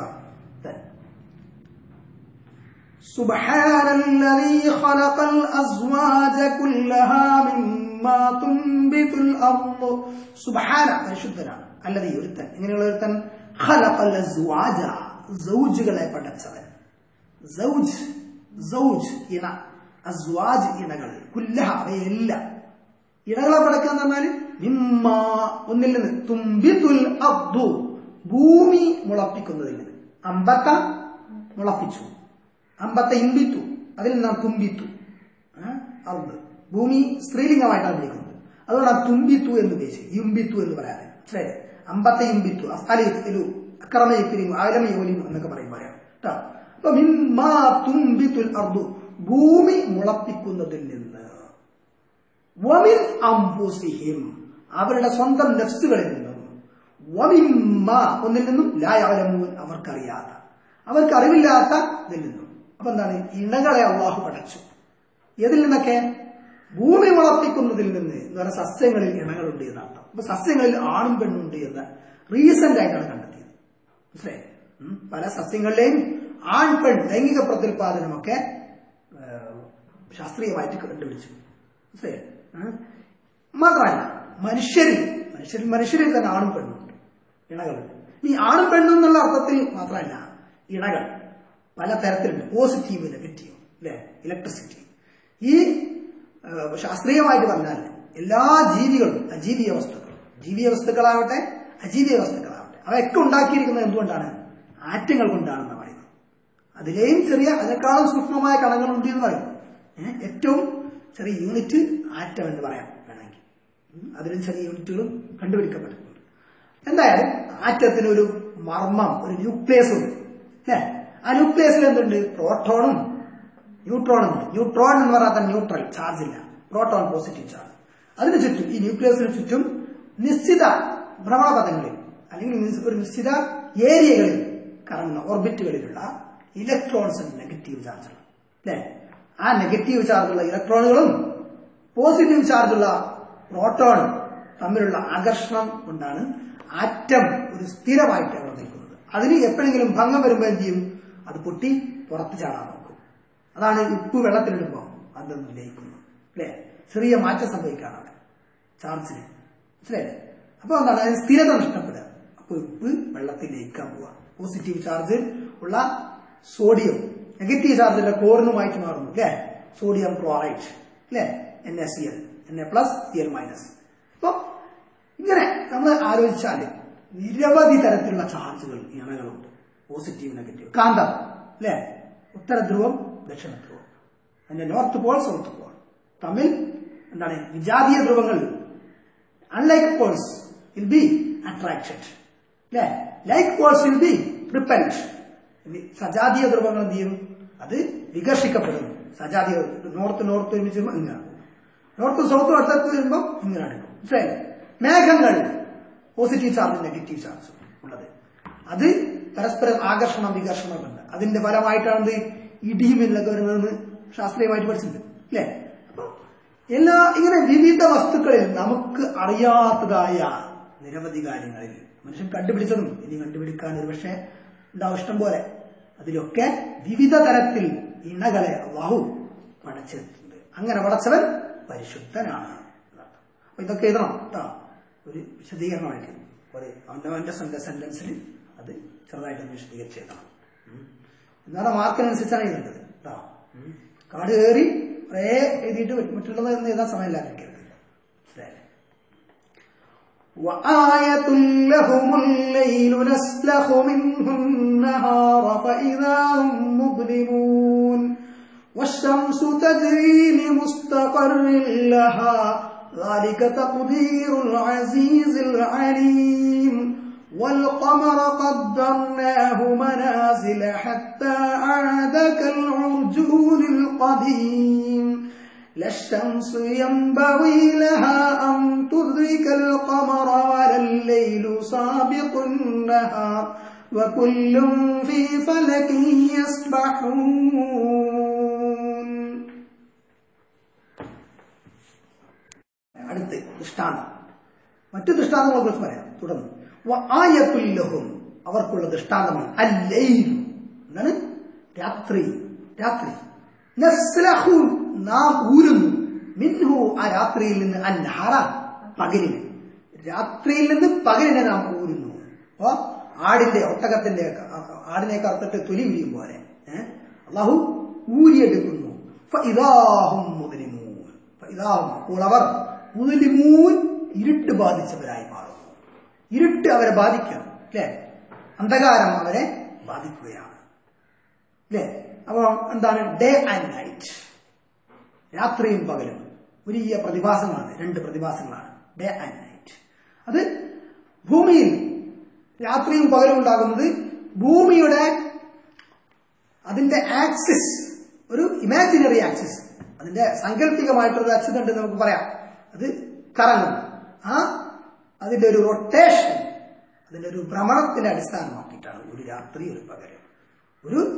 സുബ്ഹാനല്ലദീ ഖലഖൽ അസ്വാജ കുല്ലഹാ മിമ്മാ തുൻബിതുൽ അർദ്. സുബ്ഹാന പരിശുദ്ധനാണ്, അല്ലദീ ഒരുത്തൻ, ഇങ്ങനെയുള്ള ഒരുത്തൻ, ഖലഖൽ അസ്വാജ സൗജുകളെ പടച്ചവൻ. സൗജ് ഇണ, അസ്വാജ് ഇണകൾ, കുല്ലഹ അവയെല്ലാം. ഇണകളെ പടക്കുക എന്ന് പറഞ്ഞാൽ മിമ്മാ ഒന്നിൽ നിന്ന്, തുംബിതുൽ അർദ് ഭൂമി മുളപ്പിക്കുന്നതിൽ നിന്ന്. അമ്പത്ത മുളപ്പിച്ചു, അമ്പത്ത ഇമ്പിത്തു, അതിൽ നിന്നാണ് തുമ്പിത്തു. അർദ് ഭൂമി സ്ത്രീലിംഗമായിട്ടാണ് വിളിക്കുന്നത്, അതുകൊണ്ടാണ് തുമ്പിത്തു എന്ന് ഉദ്ദേശിച്ചത്, ഇമ്പിത്തു എന്ന് പറയാറ്. ശരി, അമ്പത്ത ഇമ്പിത്തു അസ്തലിഫിലു അക്രമയിഫിലിമു ആലമയോലിമു എന്നൊക്കെ പറയും പറയാം കേട്ടോ. അപ്പൊ മിമ്മാ തുംബിതുൽ അർദു ഭൂമി മുളപ്പിക്കുന്നതിൽ നിന്ന്, വമിൻ അംഫുസിഹിം അവരുടെ സ്വന്തം നഫ്സുകളിൽ നിന്നും, വമിമ്മാ ഒന്നിൽ നിന്നും ലാ യഅലമൂൻ അവർക്ക് അറിവില്ലാത്ത ഇതിൽ നിന്നും. അപ്പൊ എന്താണ്? ഇണകളെ അള്ളാഹു പടച്ചു. ഏതിൽ നിന്നൊക്കെ? ഭൂമി മുളപ്പിക്കുന്നതിൽ നിന്ന് എന്ന് പറഞ്ഞ സസ്യങ്ങളിൽ ഇണകളുണ്ട് എന്നർത്ഥം. അപ്പൊ സസ്യങ്ങളിൽ ആണും പെണ്ണുണ്ട് എന്ന് റീസെന്റ് ആയിട്ടാണ് കണ്ടെത്തിയത്. മനസ്സിലായി? പല സസ്യങ്ങളിലെയും ആൺ പെൺ ലൈംഗിക പ്രത്യുൽപാദനമൊക്കെ ശാസ്ത്രീയമായിട്ട് കണ്ടുപിടിച്ചു. മനസ്സിലായി? മാത്രമല്ല മനുഷ്യരിൽ തന്നെ ആണും പെണ്ണുണ്ട്, ഇണകളുണ്ട്. ഈ ആണും പെണ്ണും എന്നുള്ള അർത്ഥത്തിൽ മാത്രമല്ല, ഇണകൾ പല തരത്തിലുണ്ട്. പോസിറ്റീവ്, നെഗറ്റീവ്, അല്ലെ? ഇലക്ട്രിസിറ്റി. ഈ ശാസ്ത്രീയമായിട്ട് പറഞ്ഞാൽ എല്ലാ ജീവികളും അജീവീയ വസ്തുക്കൾ, ജീവീയ വസ്തുക്കളാവട്ടെ അജീവീയ വസ്തുക്കളാവട്ടെ, അവയൊക്കെ ഉണ്ടാക്കിയിരിക്കുന്നത് എന്തുകൊണ്ടാണ്? ആറ്റങ്ങൾ കൊണ്ടാണെന്ന് പറയുന്നത്. അതിലെയും അതിനേക്കാളും സൂക്ഷ്മമായ കണങ്ങളുണ്ട് എന്ന് പറയും. ഏറ്റവും ചെറിയ യൂണിറ്റ് ആറ്റം എന്ന് പറയാം വേണമെങ്കിൽ. അതിലും ചെറിയ യൂണിറ്റുകളും കണ്ടുപിടിക്കപ്പെട്ടിട്ടുണ്ട്. എന്തായാലും ആറ്റത്തിന് ഒരു മർമ്മം, ഒരു ന്യൂക്ലിയസ് ഉണ്ട്. ആ ന്യൂക്ലിയസിൽ എന്തുണ്ട്? പ്രോട്ടോണും ന്യൂട്രോണും ഉണ്ട്. ന്യൂട്രോൺ എന്ന് പറയാത്ത ന്യൂട്രൽ ചാർജ് ഇല്ല, പ്രോട്ടോൺ പോസിറ്റീവ് ചാർജ്. അതിന് ചുറ്റും, ഈ ന്യൂക്ലിയസിന് ചുറ്റും നിശ്ചിത ഭ്രമണപഥങ്ങളിൽ അല്ലെങ്കിൽ ഒരു നിശ്ചിത ഏരിയകളിൽ കറങ്ങുന്ന ഓർബിറ്റുകളിലുള്ള ഇലക്ട്രോൺസ് നെഗറ്റീവ് ചാർജുള്ള, അല്ലെ? ആ നെഗറ്റീവ് ചാർജുള്ള ഇലക്ട്രോണുകളും പോസിറ്റീവ് ചാർജുള്ള പ്രോട്ടോണും തമ്മിലുള്ള ആകർഷണം കൊണ്ടാണ് ആറ്റം ഒരു സ്ഥിരമായിട്ട് അവിടെ നിൽക്കുന്നത്. അതിന് എപ്പോഴെങ്കിലും ഭംഗം വരുമ്പോൾ എന്ത് ചെയ്യും? അത് പൊട്ടി പുറത്ത് ചാടാൻ നോക്കും. അതാണ് ഉപ്പ് വെള്ളത്തിലിടുമ്പോൾ അതൊന്നും ലയിക്കുന്നു, അല്ലെ? ചെറിയ മാറ്റം സംഭവിക്കാണ് അവിടെ ചാർജിന്. മനസ്സിലായില്ലേ? അപ്പൊ എന്താണ്? അതിന് സ്ഥിരത നഷ്ടപ്പെടുക. അപ്പൊ ഉപ്പ് വെള്ളത്തിൽ ലയിക്കാൻ പോവുക. പോസിറ്റീവ് ചാർജ് ഉള്ള സോഡിയം നെഗറ്റീവ് ചാർജിന്റെ ക്ലോറിനുമായിട്ട് മാറുന്നു, അല്ലെ? സോഡിയം ക്ലോറൈഡ്, അല്ലെ? NaCl, Na+Cl-. അപ്പൊ ഇങ്ങനെ നമ്മൾ ആലോചിച്ചാല് നിരവധി തരത്തിലുള്ള ചാർജുകൾ ഇണകളുണ്ട്. Positive, negative. കാന്തം, അല്ലെ? ഉത്തര ധ്രുവം, ദക്ഷിണ ധ്രുവം, അതിന്റെ നോർത്ത് പോൾ, സൗത്ത് പോൾ തമ്മിൽ എന്താണ്? വിജാതീയ ധ്രുവങ്ങൾ unlike poles will be attracted, അല്ലെ? Like poles will be repelled. സജാതീയ ധ്രുവങ്ങൾ എന്ത് ചെയ്യും? അത് വികർഷിക്കപ്പെടുന്നു. സജാതീയ നോർത്ത് ഒരുമിച്ച് വരുമ്പോൾ ഇങ്ങനെയാണ്, നോർത്ത് സൗത്തും അടുത്തടുത്ത് വരുമ്പോൾ ഇങ്ങനെയാണ്. മനസ്സിലായില്ലേ? മേഘങ്ങൾ പോസിറ്റീവ് ചാർജ്, നെഗറ്റീവ് ചാർജ് ഉള്ളത്, അത് പരസ്പരം ആകർഷണം വികർഷണമുണ്ട്. അതിന്റെ ഫലമായിട്ടാണ് ഇടിയുമില്ലൊക്കെ വരുന്നതെന്ന് ശാസ്ത്രീയമായിട്ട് പഠിച്ചിട്ടുണ്ട്, അല്ലെ? അപ്പൊ ഇങ്ങനെ വിവിധ വസ്തുക്കളിൽ നമുക്ക് അറിയാത്തതായ നിരവധി കാര്യങ്ങളിൽ മനുഷ്യൻ കണ്ടുപിടിച്ചതും ഇനി കണ്ടുപിടിക്കാൻ ഒരു പക്ഷേ ഉണ്ടാവും ഇഷ്ടം പോലെ. അതിലൊക്കെ വിവിധ തരത്തിൽ ഇണകളെ അല്ലാഹു പടച്ചിട്ടുണ്ട്. അങ്ങനെ പടച്ചവൻ പരിശുദ്ധനാണ്. അപ്പൊ ഇതൊക്കെ എഴുതണം കേട്ടോ, ഒരു വിശദീകരണമായിട്ട്. അവന്റെ സെന്റൻസിൽ അത് ചെറുതായിട്ടൊന്ന് വിശദീകരിച്ച് എഴുതണം. എന്നാലും മാർക്കിനനുസരിച്ചാണ് എഴുതേണ്ടത് കേട്ടോ. കാട് കയറി കുറേ എഴുതിയിട്ട് മറ്റുള്ളത് എഴുതാൻ സമയമില്ലാതിരിക്കരുത്. وآية لهم الليل نسلخ منه النهار فإذا هم مظلمون والشمس تجري لمستقر لها ذلك تقدير العزيز العليم والقمر قدرناه منازل حتى عاد كالعرجون القديم لا الشمس ينبغي لها أن تدرك القمر ولا الليل سابق النهار وكل في فلك يسبحون. അടുത്ത ദൃഷ്ടാന്തം, മറ്റു ദൃഷ്ടാന്തങ്ങളെ കുറിച്ച് പറയാം. തുടർന്ന് വആയത്തുൽ ലഹും, അവർക്കുള്ള ദൃഷ്ടാന്തമാണ് അല്ലൈൽ, എന്താണ്? രാത്രി. നസ്ലഹു, നാം ഊരുന്നു, മിൻഹു, ആ രാത്രിയിൽ നിന്ന്, അന്നഹാറ, പകലിന്. രാത്രിയിൽ നിന്ന് പകലിനെ നാം ഊരുന്നു. അപ്പൊ ആടിനെ കറുത്തിട്ട് തൊലി വിരിയും പോലെ അല്ലാഹു ഊരിയെടുക്കുന്നു. ഫഇദാഹും മുദ്ലിമൂൻ, അപ്പോൾ അവർ മുദ്ലിമൂൻ, ഇരുട്ട് ബാധിച്ചവരായി മാറുന്നു. ഇരുട്ട് അവരെ ബാധിക്കണം, അല്ലെ? അന്ധകാരം അവരെ ബാധിക്കുകയാണ്, അല്ലെ? അപ്പൊ എന്താണ്? ഡേ ആൻഡ് നൈറ്റ്, രാത്രിയും പകലും വലിയ പ്രതിഭാസങ്ങളാണ്. രണ്ട് പ്രതിഭാസങ്ങളാണ് ഡേ ആൻഡ് നൈറ്റ്. അത് ഭൂമിയിൽ രാത്രിയും പകലും ഉണ്ടാകുന്നത് ഭൂമിയുടെ അതിന്റെ ആക്സിസ്, ഒരു ഇമാജിനറി ആക്സിസ്, അതിന്റെ സാങ്കല്പികമായിട്ടൊരു ആക്സിസ് ഉണ്ട് നമുക്ക് പറയാം. അത് കറങ്ങും. അതിന്റെ ഒരു റൊട്ടേഷൻ, അതിന്റെ ഒരു ഭ്രമണത്തിന്റെ അടിസ്ഥാനമാക്കിയിട്ടാണ് ഒരു രാത്രി ഒരു പകല്. ഒരു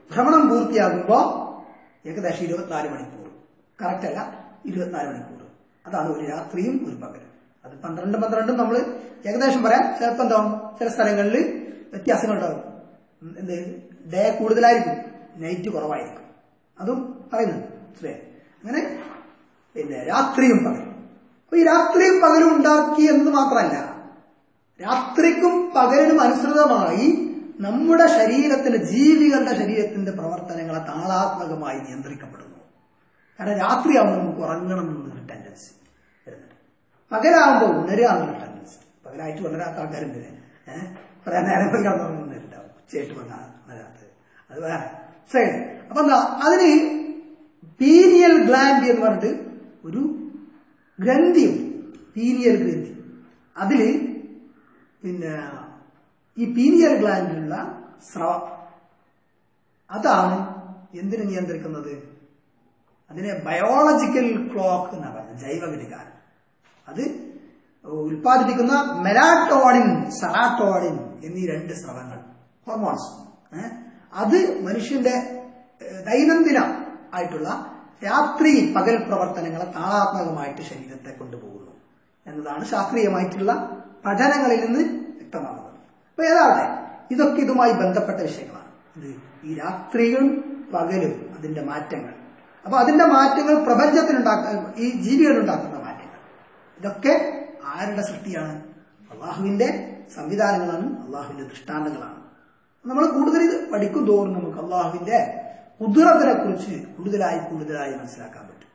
ഭ്രമണം പൂർത്തിയാകുമ്പോൾ ഏകദേശം 24 മണിക്കൂർ. കറക്റ്റ് അല്ല, 24 മണിക്കൂർ. അതാണ് ഒരു രാത്രിയും ഒരു പകലും. അത് 12 നമ്മൾ ഏകദേശം പറയാം. ചിലപ്പോൾ എന്താവും, ചില സ്ഥലങ്ങളിൽ വ്യത്യാസങ്ങൾ ഉണ്ടാകും. എന്ത്, ഡേ കൂടുതലായിരിക്കും, നൈറ്റ് കുറവായിരിക്കും. അതും പറയുന്നുണ്ട്. അങ്ങനെ പിന്നെ രാത്രിയും പകലും. അപ്പൊ ഈ രാത്രിയും പകലും ഉണ്ടാക്കി എന്ന് മാത്രമല്ല, രാത്രിക്കും പകലിനും അനുസൃതമായി നമ്മുടെ ശരീരത്തിന്റെ, ജീവികളുടെ ശരീരത്തിന്റെ പ്രവർത്തനങ്ങളെ താളാത്മകമായി നിയന്ത്രിക്കപ്പെടുന്നു. കാരണം രാത്രിയാവുമ്പോൾ നമുക്ക് ഉറങ്ങണം എന്നൊരു ടെൻഡൻസി വരുന്നുണ്ട്, പകലാവുമ്പോൾ ഉണരാന്നൊരു ടെൻഡൻസി. പകലായിട്ട് ഉണരാത്ത ആൾക്കാരുണ്ട്, കുറെ നേരം കിടന്നുറങ്ങുന്നുണ്ടാവും, ഉച്ചയായിട്ട് ഉണരാത്ത. അത് വേറെ ശരി. അപ്പൊ എന്താ, അതിന് പീനിയൽ ഗ്ലാൻഡ് എന്ന് പറഞ്ഞിട്ട് ഒരു ഗ്രന്ഥിയുണ്ട്, പീനിയൽ ഗ്രന്ഥി. അതില് പിന്നെ ഈ പീനിയൽ ഗ്ലാൻഡിലുള്ള സ്രവം, അതാണ് എന്തിനെ നിയന്ത്രിക്കുന്നത്? അതിനെ ബയോളജിക്കൽ ക്ലോക്ക് എന്നാണ് പറയുന്നത്, ജൈവഘടികാരം. അത് ഉൽപ്പാദിപ്പിക്കുന്ന മെലാറ്റോണിൻ, സെറാട്ടോണിൻ എന്നീ 2 സ്രവങ്ങൾ, ഹോർമോൺസ്. അത് മനുഷ്യന്റെ ദൈനംദിന ആയിട്ടുള്ള രാത്രി പകൽ പ്രവർത്തനങ്ങളെ താളാത്മകമായിട്ട് ശരീരത്തെ കൊണ്ടുപോകുന്നു എന്നതാണ് ശാസ്ത്രീയമായിട്ടുള്ള പഠനങ്ങളിൽ നിന്ന് വ്യക്തമാകുന്നത്. അപ്പൊ ഏതാവട്ടെ, ഇതൊക്കെ ഇതുമായി ബന്ധപ്പെട്ട വിഷയങ്ങളാണ്. ഇത് ഈ രാത്രിയും പകലും അതിന്റെ മാറ്റങ്ങൾ. അപ്പൊ അതിന്റെ മാറ്റങ്ങൾ ഈ ജീവികളുണ്ടാക്കുന്ന മാറ്റങ്ങൾ, ഇതൊക്കെ ആരുടെ സൃഷ്ടിയാണ്? അള്ളാഹുവിന്റെ സംവിധാനങ്ങളാണ്, അള്ളാഹുവിന്റെ ദൃഷ്ടാന്തങ്ങളാണ്. നമ്മൾ കൂടുതൽ ഇത് പഠിക്കും തോറും നമുക്ക് അള്ളാഹുവിന്റെ ഖുദ്റത്തിനെ കുറിച്ച് കൂടുതലായി മനസ്സിലാക്കാൻ പറ്റും.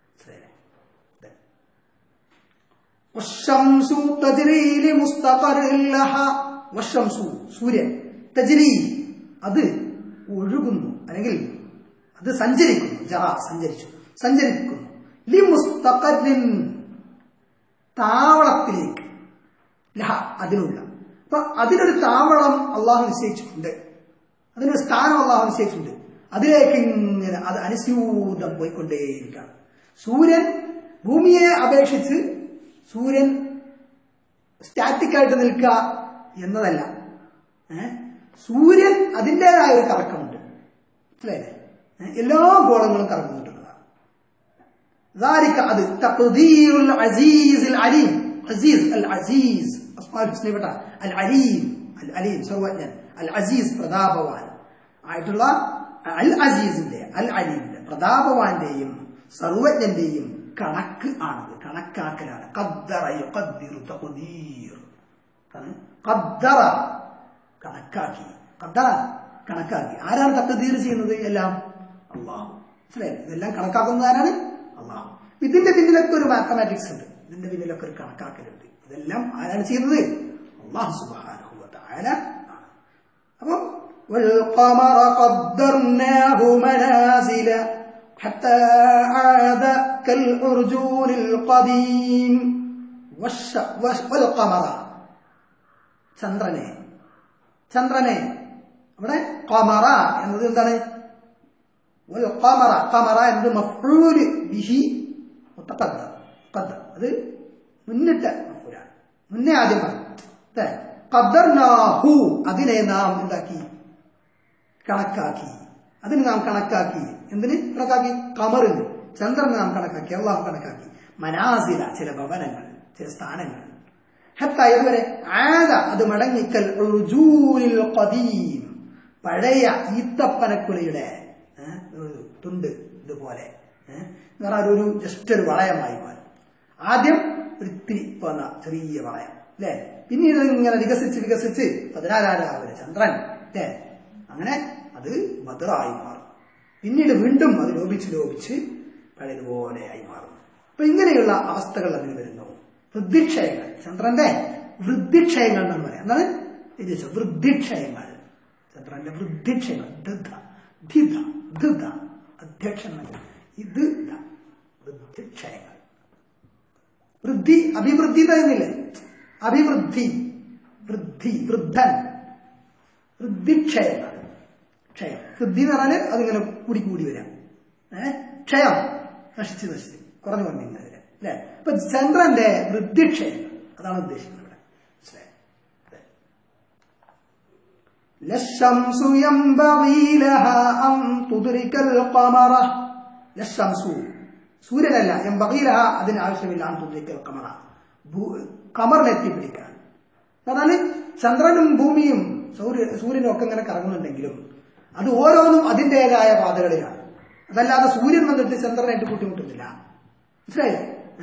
സൂര്യൻ തജ്രി, അത് ഒഴുകുന്നു, അല്ലെങ്കിൽ അത് സഞ്ചരിക്കുന്നു. സഞ്ചരിക്കുന്നു. ലിമുസ്തഖറിൻ, താവളത്തിലേക്ക്. ലഹ, അതിനുള്ള. അപ്പൊ അതിനൊരു താവളം അള്ളാഹു നിശ്ചയിച്ചിട്ടുണ്ട്, അതിനൊരു സ്ഥാനം അള്ളാഹു നിശ്ചയിച്ചിട്ടുണ്ട്. അതിലേക്ക് ഇങ്ങനെ അത് അനുസ്യൂതം പോയിക്കൊണ്ടേയിരിക്കുകയാണ്. സൂര്യൻ ഭൂമിയെ അപേക്ഷിച്ച് സൂര്യൻ സ്റ്റാറ്റിക്കായിട്ട് നിൽക്കുക എന്നതല്ല. സൂര്യൻ അതിൻ്റെതായ ഒരു കറക്കമുണ്ട്, മനസ്സിലായില്ലേ? എല്ലാ ഗോളങ്ങളും കറങ്ങുന്നുണ്ടെന്നതാണ്. അത് തഖ്ദീറുൽ അസീസുൽ അലീം. അസീസ്, അൽ അസീസ്, അസ്മാഉൽ ഹുസ്നയിൽപ്പെട്ട അൽ അലീം, അൽ അലീം സർവജ്ഞൻ, അൽ അസീസ് പ്രതാപവാൻ ആയിട്ടുള്ള അൽ അസീസിന്റെ, അൽ അലീമിന്റെ, പ്രതാപവാന്റെയും സർവജ്ഞന്റെയും കണക്ക് ആണത്, കണക്കാക്കലാണ്. ഖദ്ദറ യുഖദ്ദിറു തഖ്ദീർ. ഖദ്ദറ, കണക്കാക്കി. ഖദ്ദറ, കണക്കാക്കി. ആരാണ് തഖ്ദീർ ചെയ്യുന്നത്? എല്ലാം അല്ലാഹു. മനസ്സിലായി? ഇതെല്ലാം കണക്കാക്കുന്നത് ആരാണ്? അല്ലാഹു. ഇതിന്റെ പിന്നിലൊക്കെ ഒരു മാത്തമാറ്റിക്സ് ഉണ്ട്, ഇതിന്റെ പിന്നിലൊക്കെ ഒരു കണക്കാക്കലുണ്ട്. ഇതെല്ലാം ആരാണ് ചെയ്യുന്നത്? അല്ലാഹു സുബ്ഹാനഹു വ തആല ആണ്. അപ്പം والقمر قدرناه منازل حتى عاد كالعرجون القديم. والقمر, ചന്ദ്രനെ ഇവിടെ ഖമറ എന്നത് എന്താണ്? ഖമറ എന്നത് മഫ്ഊൽ ബിഹി മുതഖദ്ദം. അത് മുന്നിട്ട മഫ്ഊലാണ്, മുന്നേ ആദ്യം പറഞ്ഞു. ഖദ്ദർനാഹു, അതിനെ നാം എന്താക്കി? കണക്കാക്കി. അതിന് നാം കണക്കാക്കി. എന്തിന് കണക്കാക്കി? ഖമറിന്, ചന്ദ്രനെ നാം കണക്കാക്കി, അള്ളാഹു കണക്കാക്കി. മനാസില, ചില ഭവനങ്ങൾ, ചില സ്ഥാനങ്ങൾ. ഹത്ത, ഇതുവരെ. ആദ, അത് മടങ്ങിക്കൽ ഉർജൂനിൽ ഖദീം, പഴയ ഈത്തപ്പനക്കുലയുടെ തുണ്ട് ഇതുപോലെ ഒരു ജസ്റ്റ് ഒരു വളയമായി മാറും. ആദ്യം ഒരു ഇത്തിരി വന്ന ചെറിയ വളയം, അല്ലെ? പിന്നീട് ഇങ്ങനെ വികസിച്ച് 14 ചന്ദ്രൻ, അല്ലെ? അങ്ങനെ അത് ബദറായി മാറും. പിന്നീട് വീണ്ടും അത് ലോപിച്ച് പഴയതുപോലെയായി മാറുന്നു. അപ്പൊ ഇങ്ങനെയുള്ള അവസ്ഥകൾ അതിൽ വരുന്നു. വൃദ്ധിക്ഷയങ്ങൾ, ചന്ദ്രന്റെ വൃദ്ധിക്ഷയങ്ങൾ എന്നാണ് പറയാം. എന്താണ് ഇത്? വൃദ്ധിക്ഷയങ്ങൾ, ചന്ദ്രന്റെ വൃദ്ധിക്ഷയങ്ങൾ. അധ്യക്ഷങ്ങൾ, ഇത് വൃദ്ധിക്ഷയങ്ങൾ. വൃദ്ധി, അഭിവൃദ്ധി തരുന്നില്ലേ? അഭിവൃദ്ധി, വൃദ്ധൻ, വൃദ്ധിക്ഷയങ്ങൾ. ക്ഷയം, വൃദ്ധി എന്ന് പറഞ്ഞാല് അതിങ്ങനെ കൂടി വരാം. ക്ഷയം, നശിച്ച് കുറഞ്ഞു വന്നിങ്ങനെ വരാം, അല്ലെ? അപ്പൊ ചന്ദ്രന്റെ വൃദ്ധിക്ഷയങ്ങൾ, അതാണ് ഉദ്ദേശിക്കുന്നത് ഇവിടെ. ലശംസു യംബഗീ ലഹാ അൻ തുദ്രികൽ ഖമറ. ലശംസു സൂര്യനല്ല, യംബഗീ ലഹാ അതിന് ആവശ്യമില്ല, അൻ തുദ്രികൽ ഖമറ ഖമറിനെ എത്തിപ്പിടിക്കാൻ. പറഞ്ഞാല് ചന്ദ്രനും ഭൂമിയും സൂര്യനും ഒക്കെ ഇങ്ങനെ കറങ്ങുന്നുണ്ടെങ്കിലും അത് ഓരോന്നും അതിൻ്റെതായ പാതകളിലാണ്. അതല്ലാതെ സൂര്യൻ വന്നിട്ട് ചന്ദ്രനായിട്ട് കൂട്ടിമുട്ടുന്നില്ല. മനസ്സിലായോ?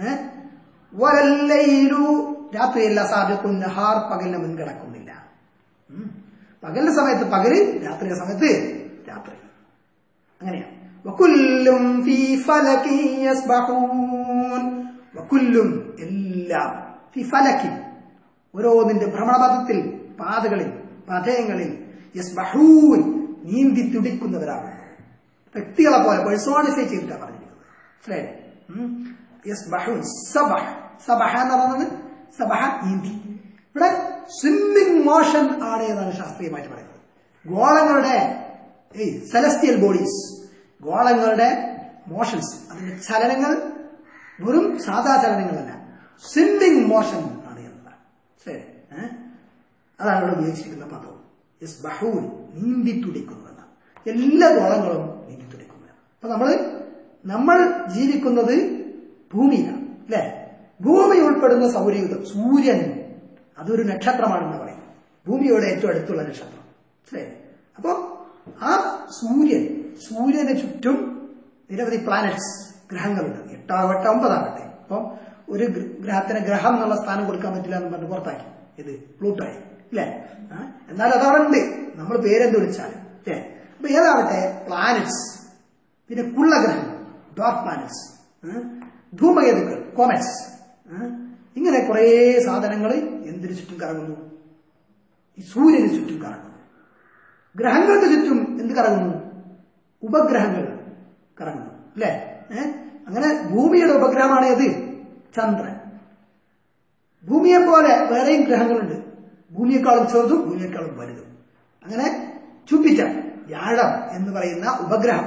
വലല്ലൈലു രാത്രിയല്ല, സാബിഖുൻ നഹാർ പകലിനെ മുൻകിടക്കുന്നില്ല. പകലിന്റെ സമയത്ത് പകല്, രാത്രിയുടെ സമയത്ത് രാത്രി. അങ്ങനെയാണ്. വകുല്ലും ഫീ ഫലകിൻ യസ്ബഹൂൻ. വകുല്ലും എല്ലാം, ഫീ ഫലകിൻ ഓരോന്നിന്റെ ഭ്രമണപഥത്തിൽ, പാതകളിൽ, പഥയങ്ങളിൽ, യസ്ബഹൂൻ നീന്തി തുടിക്കുന്നവരാണ്. വ്യക്തികളെ പോലെ പേഴ്സോണിഫൈ ചെയ്തിട്ടാണ് പറഞ്ഞിരിക്കുന്നത്. മനസ്സിലായില്ലേ? യസ്ബഹൂൻ, സബഹ, സബഹ എന്ന് പറയുന്നത് സബഹ നീന്തി. ഇവിടെ സ്വിമ്മിംഗ് മോഷൻ ആണ് എന്നാണ് ശാസ്ത്രീയമായിട്ട് പറയുന്നത്. ഗോളങ്ങളുടെ സെലസ്റ്റിയൽ ബോഡീസ്, ഗോളങ്ങളുടെ മോഷൻസ്, അതിന്റെ ചലനങ്ങൾ വെറും സാധാ ചലനങ്ങളല്ല, സ്വിമ്മിംഗ് മോഷൻ ആണ് എന്നതാണ്. ശരി, അതാണ് ഇവിടെ ഉപയോഗിച്ചിരിക്കുന്ന പദം. യസ്ബഹൂൻ നീന്തി തുടിക്കുന്നതാണ്. എല്ലാ ഗോളങ്ങളും നീന്തി തുടിക്കുന്നതാണ്. അപ്പൊ നമ്മൾ ജീവിക്കുന്നത് ഭൂമിയിലാണ്, അല്ലെ? ഭൂമി ഉൾപ്പെടുന്ന സൗരയൂഥം, സൂര്യൻ അതൊരു നക്ഷത്രമാണെന്ന് പറയും. ഭൂമിയോട് ഏറ്റവും അടുത്തുള്ള നക്ഷത്രം. ശരി, അപ്പൊ ആ സൂര്യന് ചുറ്റും നിരവധി പ്ലാനറ്റ്സ്, ഗ്രഹങ്ങളുണ്ട്. 8 ആവട്ടെ 9 ആവട്ടെ. അപ്പം ഒരു ഗ്രഹത്തിന് ഗ്രഹം എന്നുള്ള സ്ഥാനം കൊടുക്കാൻ പറ്റില്ല എന്ന് പറഞ്ഞ് പുറത്താക്കി. ഇത് പ്ലൂട്ടോയെ, അല്ലെ? എന്നാൽ അതവിടെ ഉണ്ട്, നമ്മൾ പേരെന്ത് വിളിച്ചാലും, അല്ലെ? അപ്പൊ ഏതാവട്ടെ പ്ലാനറ്റ്സ്, പിന്നെ കുള്ളഗ്രഹങ്ങൾ, ഡോർക്ക് പ്ലാനറ്റ്സ്, ധൂമകേതുക്കൾ, കോമറ്റ്സ്, ഇങ്ങനെ കുറെ സാധനങ്ങൾ എന്തിനു ചുറ്റും കറങ്ങുന്നു? ഈ സൂര്യന് ചുറ്റും കറങ്ങുന്നു. ഗ്രഹങ്ങൾക്ക് ചുറ്റും എന്ത് കറങ്ങുന്നു? ഉപഗ്രഹങ്ങൾ കറങ്ങുന്നു, അല്ലെ? അങ്ങനെ ഭൂമിയുടെ ഉപഗ്രഹമാണ് ഏത്? ചന്ദ്രൻ. ഭൂമിയെ പോലെ വേറെയും ഗ്രഹങ്ങളുണ്ട്, ഭൂമിയെക്കാളും ചെറുതും ഭൂമിയെക്കാളും വലുതും. അങ്ങനെ ജൂപ്പിറ്റർ, വ്യാഴം എന്ന് പറയുന്ന ഉപഗ്രഹം,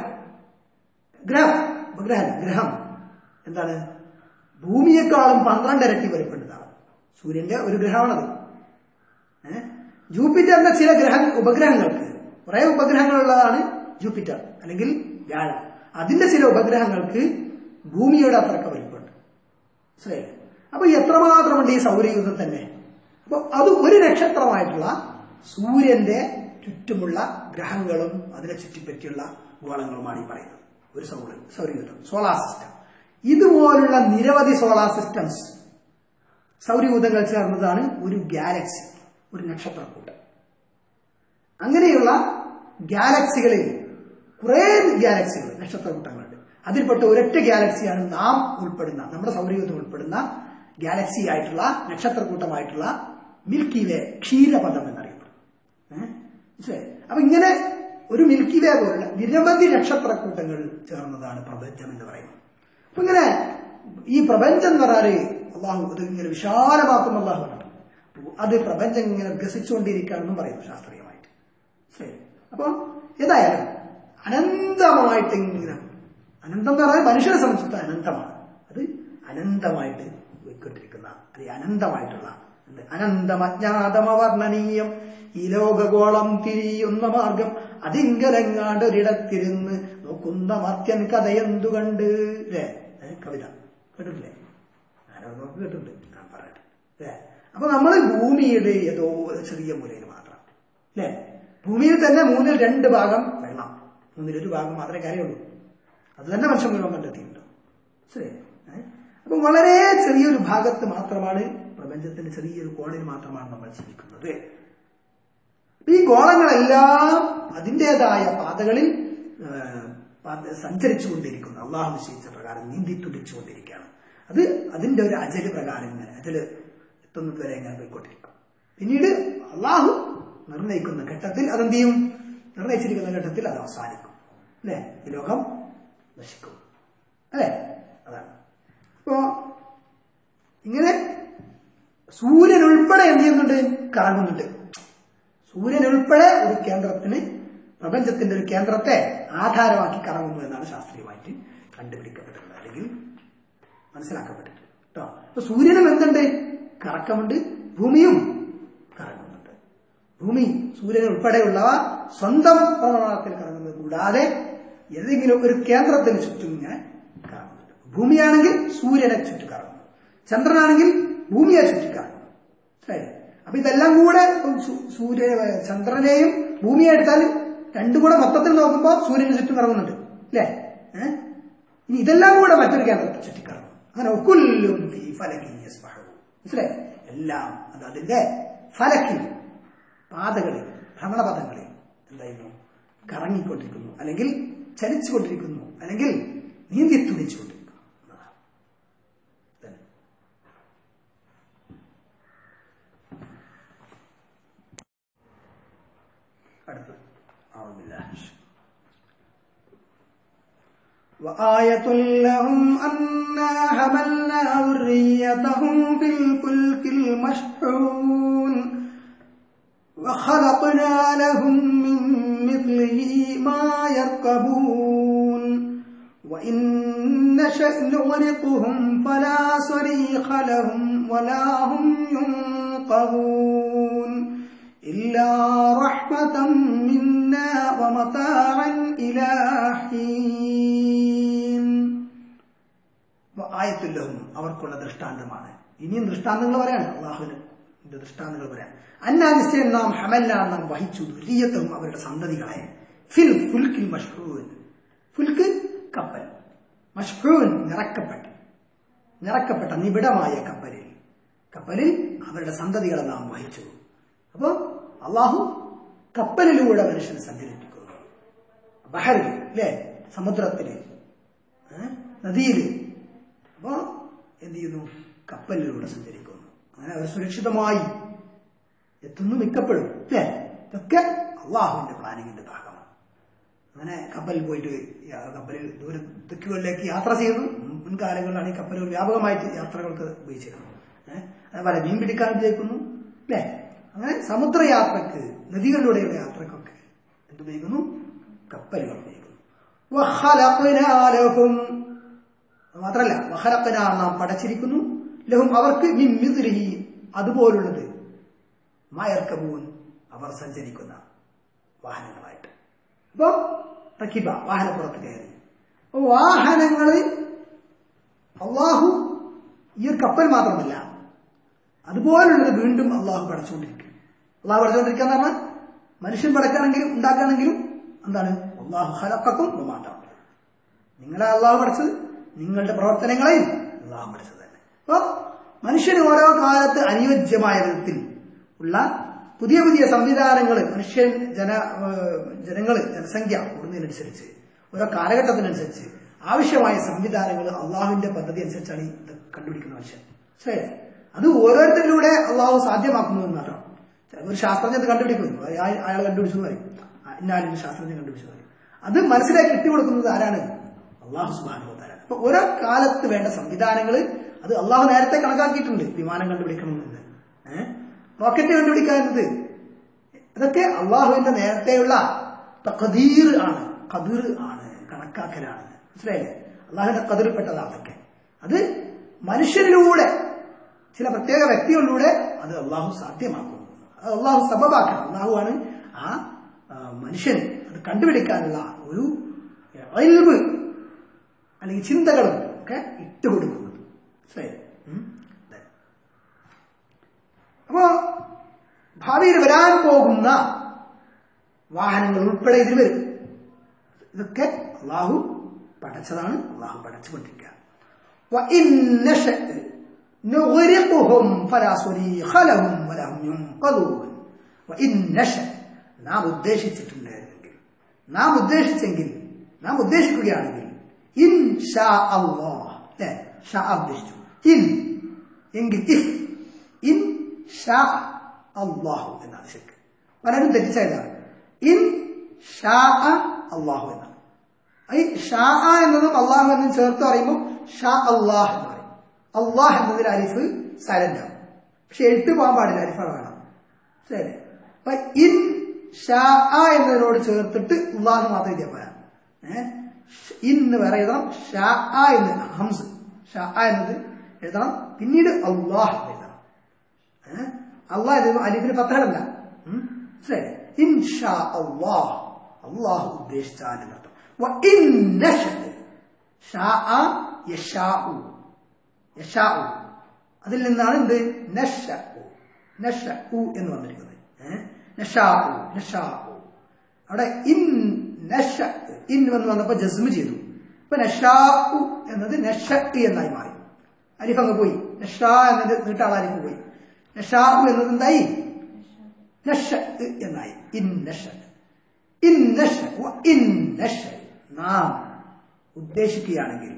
ഗ്രഹം എന്താണ്? ഭൂമിയെക്കാളും 12 ഇരട്ടി വലുപ്പമുള്ളതാണ്. സൂര്യന്റെ ഒരു ഗ്രഹമാണത്. ജൂപ്പിറ്ററിന്റെ ചില ഉപഗ്രഹങ്ങൾക്ക്, കുറെ ഉപഗ്രഹങ്ങളുള്ളതാണ് ജൂപ്പിറ്റർ അല്ലെങ്കിൽ വ്യാഴം. അതിന്റെ ചില ഉപഗ്രഹങ്ങൾക്ക് ഭൂമിയുടെ അത്രക്ക വലുപ്പമുണ്ട്. ശരി, അപ്പൊ എത്രമാത്രമുണ്ട് ഈ സൗരയൂഥം തന്നെ. അപ്പൊ അത് ഒരു നക്ഷത്രമായിട്ടുള്ള സൂര്യന്റെ ചുറ്റുമുള്ള ഗ്രഹങ്ങളും അതിനെ ചുറ്റിപ്പറ്റിയുള്ള ഗോളങ്ങളുമാണ് ഈ പറയുന്നത് ഒരു സൗരയൂഥം, സോളാർ സിസ്റ്റം. ഇതുപോലുള്ള നിരവധി സോളാർ സിസ്റ്റംസ്, സൗരയൂഥങ്ങൾ ചേർന്നതാണ് ഒരു ഗാലക്സി, ഒരു നക്ഷത്രക്കൂട്ടം. അങ്ങനെയുള്ള ഗാലക്സികളിൽ കുറെ ഗാലക്സികൾ, നക്ഷത്രക്കൂട്ടങ്ങളുണ്ട്. അതിൽപ്പെട്ട ഒരൊറ്റ ഗാലക്സിയാണ് നാം ഉൾപ്പെടുന്ന, നമ്മുടെ സൗരയൂഥം ഉൾപ്പെടുന്ന ഗാലക്സി ആയിട്ടുള്ള, നക്ഷത്രക്കൂട്ടമായിട്ടുള്ള മിൽക്കി വേ, ക്ഷീരപഥം എന്നറിയപ്പെടും. അപ്പൊ ഇങ്ങനെ ഒരു മിൽക്കി വേ പോലുള്ള നിരവധി നക്ഷത്രക്കൂട്ടങ്ങൾ ചേർന്നതാണ് പ്രപഞ്ചം എന്ന് പറയുന്നത്. അപ്പൊ ഇങ്ങനെ ഈ പ്രപഞ്ചം എന്ന് പറഞ്ഞാല് അള്ളാഹു അത് ഇങ്ങനെ വിശാലമാക്കുന്ന അള്ളാഹുവാണ്. അത് പ്രപഞ്ചം ഇങ്ങനെ വികസിച്ചുകൊണ്ടിരിക്കുകയാണെന്നും പറയുന്നു ശാസ്ത്രീയമായിട്ട്. ശരി, അപ്പൊ ഏതായാലും അനന്തമായിട്ട് ഇങ്ങനെ, അനന്തം എന്ന് പറഞ്ഞാൽ മനുഷ്യനെ സംബന്ധിച്ചിട്ട് അനന്തമാണ്. അത് അനന്തമായിട്ട് പോയിക്കൊണ്ടിരിക്കുന്ന, അത് അനന്തമായിട്ടുള്ള, അനന്തമജ്ഞാതമവർണ്ണനീയം ഈ ലോകഗോളം തിരിയുന്ന മാർഗം അതിങ്കലങ്ങാണ്ട് ഒരിടത്തിരുന്ന് നോക്കുന്ന മർത്യൻ കഥയെന്തു കണ്ട്. അല്ലേ? കവിത കേട്ടിട്ടില്ലേ? ആരോ കേട്ടിട്ടുണ്ട്, ഞാൻ പറയട്ടെ. അല്ലേ? അപ്പൊ നമ്മൾ ഭൂമിയുടെ ഏതോ ചെറിയ മൂലയിൽ മാത്രം, അല്ലെ? ഭൂമിയിൽ തന്നെ 2 ഭാഗം വെള്ളം, 1 ഭാഗം മാത്രമേ കാര്യമുള്ളൂ. അത് തന്നെ മനുഷ്യൻ മുഴുവൻ കണ്ടെത്തിയിട്ടുണ്ടോ? ശരി, അപ്പൊ വളരെ ചെറിയൊരു ഭാഗത്ത് മാത്രമാണ്, പ്രപഞ്ചത്തിന്റെ ചെറിയൊരു കോണിൽ മാത്രമാണ് നമ്മൾ ജീവിക്കുന്നത്. ഈ ഗോളങ്ങളെല്ലാം അതിൻ്റെതായ പാതകളിൽ സഞ്ചരിച്ചുകൊണ്ടിരിക്കുന്നു. അള്ളാഹു നിശ്ചയിച്ച പ്രകാരം നീന്തി തുടിച്ചുകൊണ്ടിരിക്കുകയാണ്. അത് അതിന്റെ ഒരു അജല് പ്രകാരം ഇങ്ങനെ അജല് എത്തുന്നത് വരെ ഇങ്ങനെ പോയിക്കൊണ്ടിരിക്കും. പിന്നീട് അള്ളാഹു നിർണയിക്കുന്ന ഘട്ടത്തിൽ അതെന്ത് ചെയ്യും? നിർണയിച്ചിരിക്കുന്ന ഘട്ടത്തിൽ അത് അവസാനിക്കും. അല്ലെ? ഈ ലോകം നശിക്കും. അല്ലെ? അതാണ്. അപ്പോ ഇങ്ങനെ സൂര്യൻ ഉൾപ്പെടെ എന്ത് ചെയ്യുന്നുണ്ട്? കറങ്ങുന്നുണ്ട്. സൂര്യൻ ഉൾപ്പെടെ ഒരു കേന്ദ്രത്തിന്, പ്രപഞ്ചത്തിന്റെ ഒരു കേന്ദ്രത്തെ ആധാരമാക്കി കറങ്ങുന്നു എന്നാണ് ശാസ്ത്രീയമായിട്ട് കണ്ടുപിടിക്കപ്പെട്ടിട്ടുള്ളത്, അല്ലെങ്കിൽ മനസ്സിലാക്കപ്പെട്ടിട്ടുള്ളത് കേട്ടോ. അപ്പൊ സൂര്യനും എന്തുണ്ട്? കറക്കമുണ്ട്, ഭൂമിയും കറങ്ങുന്നുണ്ട്. ഭൂമി സൂര്യൻ ഉൾപ്പെടെയുള്ളവ സ്വന്തം ഭ്രമണത്തിൽ കറങ്ങുന്നത് കൂടാതെ ഏതെങ്കിലും ഒരു കേന്ദ്രത്തിന് ചുറ്റും ഇങ്ങനെ കറങ്ങുന്നുണ്ട്. ഭൂമിയാണെങ്കിൽ സൂര്യനെ ചുറ്റി കറങ്ങുന്നു, ചന്ദ്രനാണെങ്കിൽ ഭൂമിയെ ചുറ്റി കറങ്ങുന്നു. അപ്പൊ ഇതെല്ലാം കൂടെ ചന്ദ്രനെയും ഭൂമിയെ എടുത്താൽ രണ്ടും കൂടെ മൊത്തത്തിൽ നോക്കുമ്പോൾ സൂര്യന് ചുറ്റും കറങ്ങുന്നുണ്ട് അല്ലേ? ഇനി ഇതെല്ലാം കൂടെ മറ്റൊരു കേന്ദ്രത്തെ ചുറ്റിക്കറങ്ങും. അങ്ങനെ ഒക്കുല്ലും മനസ്സിലായി? എല്ലാം അത് അതിന്റെ ഫലക്കിൽ പാതകളിൽ ഭ്രമണപഥങ്ങളിൽ എന്തായിരുന്നു കറങ്ങിക്കൊണ്ടിരിക്കുന്നു, അല്ലെങ്കിൽ ചലിച്ചുകൊണ്ടിരിക്കുന്നു, അല്ലെങ്കിൽ നീന്തി തുടിച്ചുകൊണ്ടിരിക്കുന്നു. അടുത്തത് وآية لهم أنا حملنا ذريتهم في الفلك المشحون وخلقنا لهم من مثله ما يركبون وإن نشأ نغرقهم فلا صريخ لهم ولا هم ينقذون إلا رحمة منا ومتاعا إلى حين. ആയത്തുല്ലഹും അവർക്കുള്ള ദൃഷ്ടാന്തമാണ്. ഇനിയും ദൃഷ്ടാന്തങ്ങൾ പറയാണ്, അള്ളാഹുവിന്റെ ദൃഷ്ടാന്തങ്ങൾ പറയാൻ. അന്നാ നിശ്ചയം നാം ഹമല്ല നാം വഹിച്ചു ദുരിയത്തും അവരുടെ സന്തതികളെ ഫിൽ ഫുൽക്കിൽ മഷ്ഹൂൻ. ഫുൽക്ക് കപ്പൽ, മഷ്ഹൂൻ നിറക്കപ്പെട്ട നിബിഡമായ കപ്പലിൽ അവരുടെ സന്തതികളെ നാം വഹിച്ചു. അപ്പോ അള്ളാഹു കപ്പലിലൂടെ മനുഷ്യനെ സഞ്ചരിപ്പിക്കുന്നു. ബഹറിൽ അല്ലേ, സമുദ്രത്തില്, നദിയില്. അപ്പോ എന്ത് ചെയ്യുന്നു? കപ്പലിലൂടെ സഞ്ചരിക്കുന്നു. അങ്ങനെ അവർ സുരക്ഷിതമായി എത്തുന്നു, മിക്കപ്പെടും അല്ലേ? ഇതൊക്കെ അള്ളാഹുവിന്റെ പ്ലാനിങ്ങിന്റെ ഭാഗമാണ്. അങ്ങനെ കപ്പലിൽ പോയിട്ട് കപ്പലിൽ ദൂരത്തേക്കുകളിലേക്ക് യാത്ര ചെയ്യുന്നു. മുൻകാലങ്ങളിലാണ് ഈ കപ്പലുകൾ വ്യാപകമായിട്ട് യാത്രകൾക്ക് ഉപയോഗിച്ചിരുന്നത്. അതേപോലെ മീൻ പിടിക്കാൻ ഉപയോഗിക്കുന്നു അല്ലേ? അങ്ങനെ സമുദ്രയാത്രക്ക്, നദികളിലൂടെയുള്ള യാത്രക്കൊക്കെ എന്തുപയോഗിക്കുന്നു? കപ്പലുകൾ ഉപയോഗിക്കുന്നു. മാത്രല്ല വഖലഖനാ നാം പടച്ചിരിക്കുന്നു ലഹും അവർക്ക് മിൻ മിസ്ലിഹി അതുപോലുള്ളത് മായർക്കബൂൻ അവർ സഞ്ചരിക്കുന്ന വാഹനങ്ങളായിട്ട്. അപ്പോ റക്കിബ വാഹനപ്പുറത്ത് കയറി. വാഹനങ്ങള് അള്ളാഹു ഈ ഒരു കപ്പൽ മാത്രമല്ല അതുപോലുള്ളത് വീണ്ടും അള്ളാഹു പടച്ചുകൊണ്ടിരിക്കും. അള്ളാഹു പടച്ചുകൊണ്ടിരിക്കുക എന്ന് പറഞ്ഞാൽ മനുഷ്യൻ പടക്കാണെങ്കിലും ഉണ്ടാക്കുകയാണെങ്കിലും എന്താണ്? അള്ളാഹു ഖലഖക്കും വമാ തഅമലൂൻ. നിങ്ങളെ അള്ളാഹു പഠിച്ചത്, നിങ്ങളുടെ പ്രവർത്തനങ്ങളെയും അള്ളാഹു പഠിച്ചത് തന്നെ. അപ്പോ മനുഷ്യന് ഓരോ കാലത്ത് അനുയോജ്യമായ വിധത്തിൽ ഉള്ള പുതിയ പുതിയ സംവിധാനങ്ങൾ ജനസംഖ്യ കൂടുന്നതിനനുസരിച്ച് ഓരോ കാലഘട്ടത്തിനനുസരിച്ച് ആവശ്യമായ സംവിധാനങ്ങൾ അള്ളാഹുവിന്റെ പദ്ധതി അനുസരിച്ചാണ് ഇത് കണ്ടുപിടിക്കുന്ന മനുഷ്യൻ. ശരി, അത് ഓരോരുത്തരിലൂടെ അള്ളാഹു സാധ്യമാക്കുന്നു എന്ന് മാത്രം. ഒരു ശാസ്ത്രജ്ഞൻ കണ്ടുപിടിക്കുന്നു, അയാൾ കണ്ടുപിടിച്ചു പറയും, ഇന്നാലും ശാസ്ത്രജ്ഞൻ കണ്ടുപിടിച്ചു പറയും. അത് മനസ്സിലാക്കി ഇട്ടുകൊടുക്കുന്നത് ആരാണ്? അള്ളാഹു സുബ്ഹാനഹു വ തആല. അപ്പൊ ഓരോ കാലത്ത് വേണ്ട സംവിധാനങ്ങൾ അത് അള്ളാഹു നേരത്തെ കണക്കാക്കിയിട്ടുണ്ട്. വിമാനം കണ്ടുപിടിക്കണമെന്ന്, റോക്കറ്റ് കണ്ടുപിടിക്കാനുള്ളത്, ഇതൊക്കെ അള്ളാഹുവിന്റെ നേരത്തെയുള്ള തഖദീർ ആണ്, ഖദർ ആണ്, കണക്കാക്കലാണ്. മനസ്സിലായില്ലേ? അള്ളാഹുവിന്റെ ഖദറിൽപ്പെട്ടതാണ് അതൊക്കെ. അത് മനുഷ്യരിലൂടെ, ചില പ്രത്യേക വ്യക്തികളിലൂടെ അത് അള്ളാഹു സാധ്യമാക്കുന്നു. അത് അള്ളാഹു സബബാക്കണം. അള്ളാഹുവാണ് ആ മനുഷ്യൻ അത് കണ്ടുപിടിക്കാനുള്ള ഒരു ഇൽമ് അല്ലെങ്കിൽ ചിന്തകളും ഒക്കെ ഇട്ടുകൊടുക്കുന്നത്. അപ്പോ ഭാവിയിൽ വരാൻ പോകുന്ന വാഹനങ്ങൾ ഉൾപ്പെടെ ഇതിൽ വരും. ഇതൊക്കെ അള്ളാഹു പഠിച്ചതാണ്, അള്ളാഹു പഠിച്ചുകൊണ്ടിരിക്കുക. نغرقهم فلا صريخ لهم ولا هم ينقذون وإن نشأ നാം ഉദ്ദേശിക്കുകയാണെങ്കിൽ ഇൻ ഷാ അല്ലാഹ് ഷാ ഉദ്ദേശിച്ചു, ഇൻ എങ്കിൽ ഇഫ്, ഇൻ ഷാ അല്ലാഹു എന്നാണ് ശരിക്കും. പലരും തെറ്റിച്ചതാണ്. ഇൻ ഷാ അല്ലാഹു എന്നാണ്. ഈ ഷാ എന്നതും അള്ളാഹു എന്നും ചേർത്ത് പറയുമ്പോൾ ഷാ അല്ലാഹ് എന്ന് പറയും. അള്ളാഹ് എന്നതിൽ അലിഫ് സൈലന്റ് ആവും, പക്ഷെ എഴുത്ത് പോകാൻ പാടില്ല, അലിഫാണ് വേണം. ശരി. അപ്പൊ ഇൻ ഷാ എന്നതിനോട് ചേർത്തിട്ട് അള്ളാഹ് മാത്രം എഴുതിയാൽ പോരാ. ഇന്ന് വേറെ എഴുതണം, ഷാ എന്ന് ഹംസ് ഷാ എന്നത് എഴുതണം, പിന്നീട് അള്ളാഹ് എഴുതണം. അള്ളാഹ് എഴുതുമ്പോൾ അലിഫിന് ഫത്തഹല്ല, ഇൻഷാ അല്ലാഹ്, അല്ലാഹു ഉദ്ദേശിച്ചാൽ എന്നർത്ഥം. അതിൽ നിന്നാണ് എന്ത് നശഉ എന്ന് വന്നിരിക്കുന്നത്. അവിടെ ഇൻ എന്ന് വന്നപ്പോ ജസ്മ് ചെയ്തു. ഇപ്പൊ നശാഉ എന്നത് നശഇ എന്നായി മാറി. അലിഫ് അങ്ങ് പോയി. നഷാ എന്നത് നീട്ടാള അലിഫ് പോയി. നഷാഉ എന്നത് എന്തായി? നശഇ എന്നായി. നാം ഉദ്ദേശിക്കുകയാണെങ്കിൽ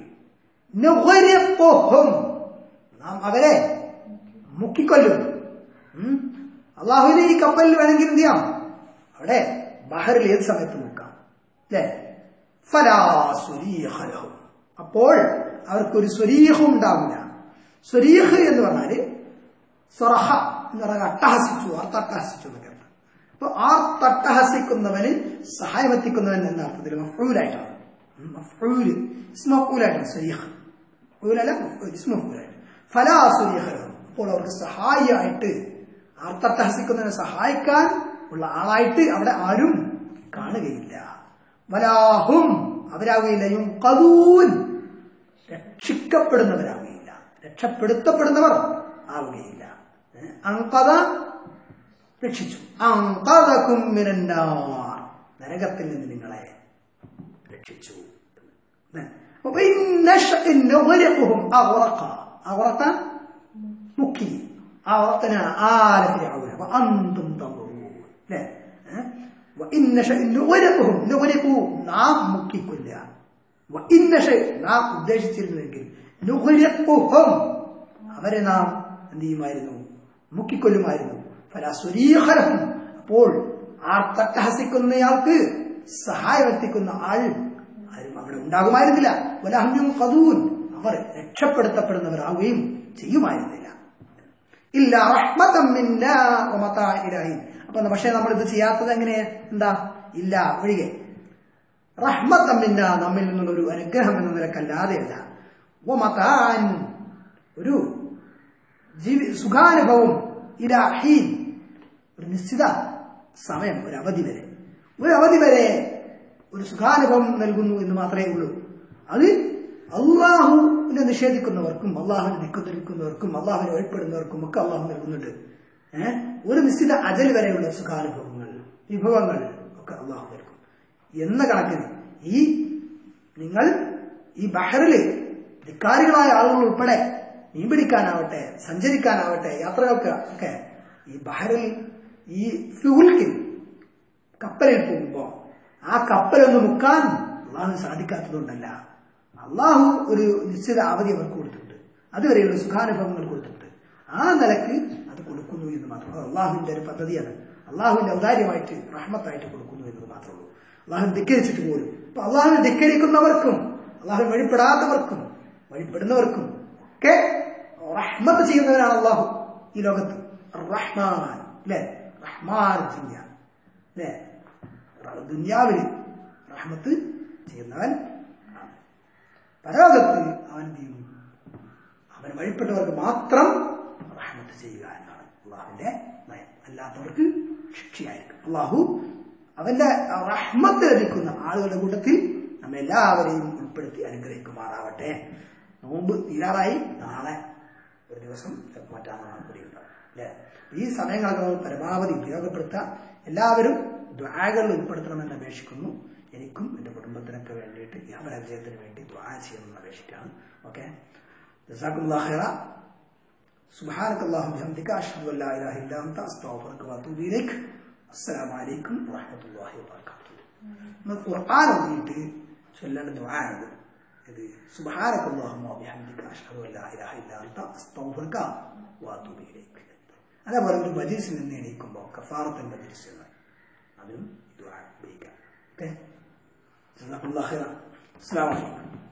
നാം അവരെ മുക്കിക്കൊല്ലും. അള്ളാഹുവിനെ ഈ കപ്പലിൽ വേണമെങ്കിൽ എന്ത് ചെയ്യാം? അവിടെ ബഹറിൽ ഏത് സമയത്ത് മുക്കാം അല്ലെ? അപ്പോൾ അവർക്കൊരു സ്വരീഹും ഉണ്ടാവില്ല. സ്വരീഹ് എന്ന് പറഞ്ഞാല് സ്വറഹ എന്ന് പറഞ്ഞാൽ അട്ടഹസിച്ചു, അർത്ഥഹസിച്ചു എന്നൊക്കെ അർത്ഥം. അപ്പൊ ആർത്തട്ടഹസിക്കുന്നവന് സഹായം എത്തിക്കുന്നവൻ എന്ന അർത്ഥത്തിൽ മഫ്ഊലായിട്ടാണ്. മഫ്ഊലായിട്ടാണ് സ്വരീഹ്. ഫലാ സ്വരീഹ ലഹും. അപ്പോൾ അവർക്ക് സഹായിയായിട്ട്, ആർത്തട്ടഹസിക്കുന്നവനെ സഹായിക്കാൻ ഉള്ള ആളായിട്ട് അവിടെ ആരും കാണുകയില്ല. വലാഹും അവരാകുകയില്ല. യുൻഖദൂൻ രക്ഷിക്കപ്പെടുന്നവരാകുകയില്ല, രക്ഷപ്പെടുത്തപ്പെടുന്നവർ ആവുകയില്ല. അൻഖദ രക്ഷിച്ചു. അൻഖദകും മിനന്നാർ നരകത്തിൽ നിന്ന് നിങ്ങളെ രക്ഷിച്ചു. മുക്കി അവർക്കനാണ് ആല ഫിർഔന വഅൻതും തൻദുറൂൻ അല്ലേ? നാം മുക്കിക്കൊല്ല. നാം ഉദ്ദേശിച്ചിരുന്നുവെങ്കിൽ അവരെ നാം എന്ത് ചെയ്യുമായിരുന്നു? മുക്കിക്കൊല്ലുമായിരുന്നു. ഫലസ്വരീഹലഹും. അപ്പോൾ ആർത്തട്ടഹസിക്കുന്നയാൾക്ക് സഹായം എത്തിക്കുന്ന ആൾ ആരും അവിടെ ഉണ്ടാകുമായിരുന്നില്ല. വലഹും ഖദൂൻ അവർ രക്ഷപ്പെടുത്തപ്പെടുന്നവരാവുകയും ചെയ്യുമായിരുന്നില്ല. ഇല്ല റഹ്മതൻ മിന്നാ വമതാഇ ഇലൈഹി. അപ്പൊ പക്ഷെ നമ്മൾ ഇത് ചെയ്യാത്തത് എങ്ങനെ? എന്താ? ഇല്ല ഒഴികെ റഹ്മതൻ മിന്നാ നമ്മിൽ നിന്നുള്ള ഒരു അനുഗ്രഹം എന്ന നിലക്കല്ലാതെയല്ല. വമതാൻ ഒരു സുഖാനുഭവം, ഇലാ ഹീൻ ഒരു നിശ്ചിത സമയം, ഒരു അവധി വരെ ഒരു സുഖാനുഭവം നൽകുന്നു എന്ന് മാത്രമേ ഉള്ളൂ. അത് അള്ളാഹുവിനെ നിഷേധിക്കുന്നവർക്കും അള്ളാഹുവിനെ ധിക്കരിക്കുന്നവർക്കും അള്ളാഹുവിനെ ഏർപ്പെടുന്നവർക്കും ഒക്കെ അള്ളാഹു നൽകുന്നുണ്ട്. ഒരു നിശ്ചിത അജൽ വരെയുള്ള സുഖാനുഭവങ്ങൾ, വിഭവങ്ങൾ ഒക്കെ അള്ളാഹു നൽകും എന്ന കണക്കിന് നിങ്ങൾ ഈ ബഹറില് ധിക്കാരികളായ ആളുകൾ ഉൾപ്പെടെ മീൻ പിടിക്കാനാവട്ടെ, സഞ്ചരിക്കാനാവട്ടെ, യാത്രകൾക്ക് ഒക്കെ ഈ ബഹറിൽ ഈ ഫ്യൂൽക്കിൽ കപ്പലിൽ പോകുമ്പോ ആ കപ്പലൊന്ന് മുക്കാൻ അള്ളാഹുവിന് സാധിക്കാത്തതുകൊണ്ടല്ല. അള്ളാഹു ഒരു നിശ്ചിത അവധി അവർക്ക് കൊടുത്തിട്ടുണ്ട്, അതുവരെയുള്ള സുഖാനുഭവങ്ങൾ കൊടുത്തിട്ടുണ്ട്. ആ നിലക്ക് അത് കൊടുക്കുന്നു എന്ന് മാത്രം. അള്ളാഹുവിന്റെ ഒരു പദ്ധതിയാണ്. അള്ളാഹുവിന്റെ ഔദാര്യമായിട്ട് റഹ്മത്തായിട്ട് കൊടുക്കുന്നു എന്നത് മാത്രമേ ഉള്ളൂ. അള്ളാഹു ധിക്കരിച്ചിട്ട് പോലും. അപ്പൊ അള്ളാഹുവിനെ ധിക്കരിക്കുന്നവർക്കും അള്ളാഹു വഴിപ്പെടാത്തവർക്കും വഴിപ്പെടുന്നവർക്കും ഒക്കെ റഹ്മത്ത് ചെയ്യുന്നവനാണ് അള്ളാഹു ഈ ലോകത്ത്. റഹ്മാൻ അല്ലെ? റഹ്മാൻ അല്ലെ? ദുനിയാവിൽ റഹ്മത്ത് ചെയ്യുന്നവൻ, പരലോകത്ത് അവൻ ചെയ്യും, അവൻ വഴിപ്പെട്ടവർക്ക് മാത്രം റഹ്മത്ത് ചെയ്യുക എന്നാണ് അള്ളാഹുവിന്റെ നയം. അല്ലാത്തവർക്ക് ശിക്ഷയായിരിക്കും. അള്ളാഹു അവന്റെ റഹ്മത്ത് ലഭിക്കുന്ന ആളുകളുടെ കൂട്ടത്തിൽ നമ്മെല്ലാവരെയും ഉൾപ്പെടുത്തി അനുഗ്രഹിക്കുമാറാവട്ടെ. നോമ്പ് തീരാറായി. നാളെ ഒരു ദിവസം മറ്റന്നാൾ കൂടി ഉണ്ടാവും അല്ലെ? ഈ സമയങ്ങളൊക്കെ നമ്മൾ പരമാവധി ഉപയോഗപ്പെടുത്താം. എല്ലാവരും ദുആകളിൽ ഉൾപ്പെടുത്തണമെന്ന് അപേക്ഷിക്കുന്നു. എനിക്കും എന്റെ കുടുംബത്തിനൊക്കെ വേണ്ടിയിട്ട് ഈ അപരാജയത്തിന് വേണ്ടി ദുആ ചെയ്യണമെന്ന് അപേക്ഷിക്കുകയാണ്. ഓക്കെ, ജസാക്കുമുല്ലാഹു ഖൈറ. സുബ്ഹാനകല്ലാഹു ബിഹംദിക അഷ്ഹദു അല്ലാ ഇലാഹ ഇല്ലാ അൻത അസ്തഗ്ഫിറുക വഅതൂബു ഇലൈക്. അസ്സലാമു അലൈക്കും വറഹ്മത്തുള്ളാഹി വബറകാതുഹു. നമ്മൾ ഖുർആൻ ഓതിയിട്ട് ചൊല്ലേണ്ട ദുആ ആണ് ഇത്. സുബ്ഹാനകല്ലാഹു ബിഹംദിക അഷ്ഹദു അല്ലാ ഇലാഹ ഇല്ലാ അൻത അസ്തഗ്ഫിറുക വഅതൂബു ഇലൈക്. അതേപോലെ ഒരു മജ്ലിസിൽ നിന്ന് എണീക്കുമ്പോൾ കഫാറത്തുൽ മജ്ലിസ് അതിനും ദുആ ഉപയോഗിക്കാം. ഓക്കെ, ജസാക്കുമുല്ലാഹു ഖൈറ. അസ്സലാമു അലൈക്കും.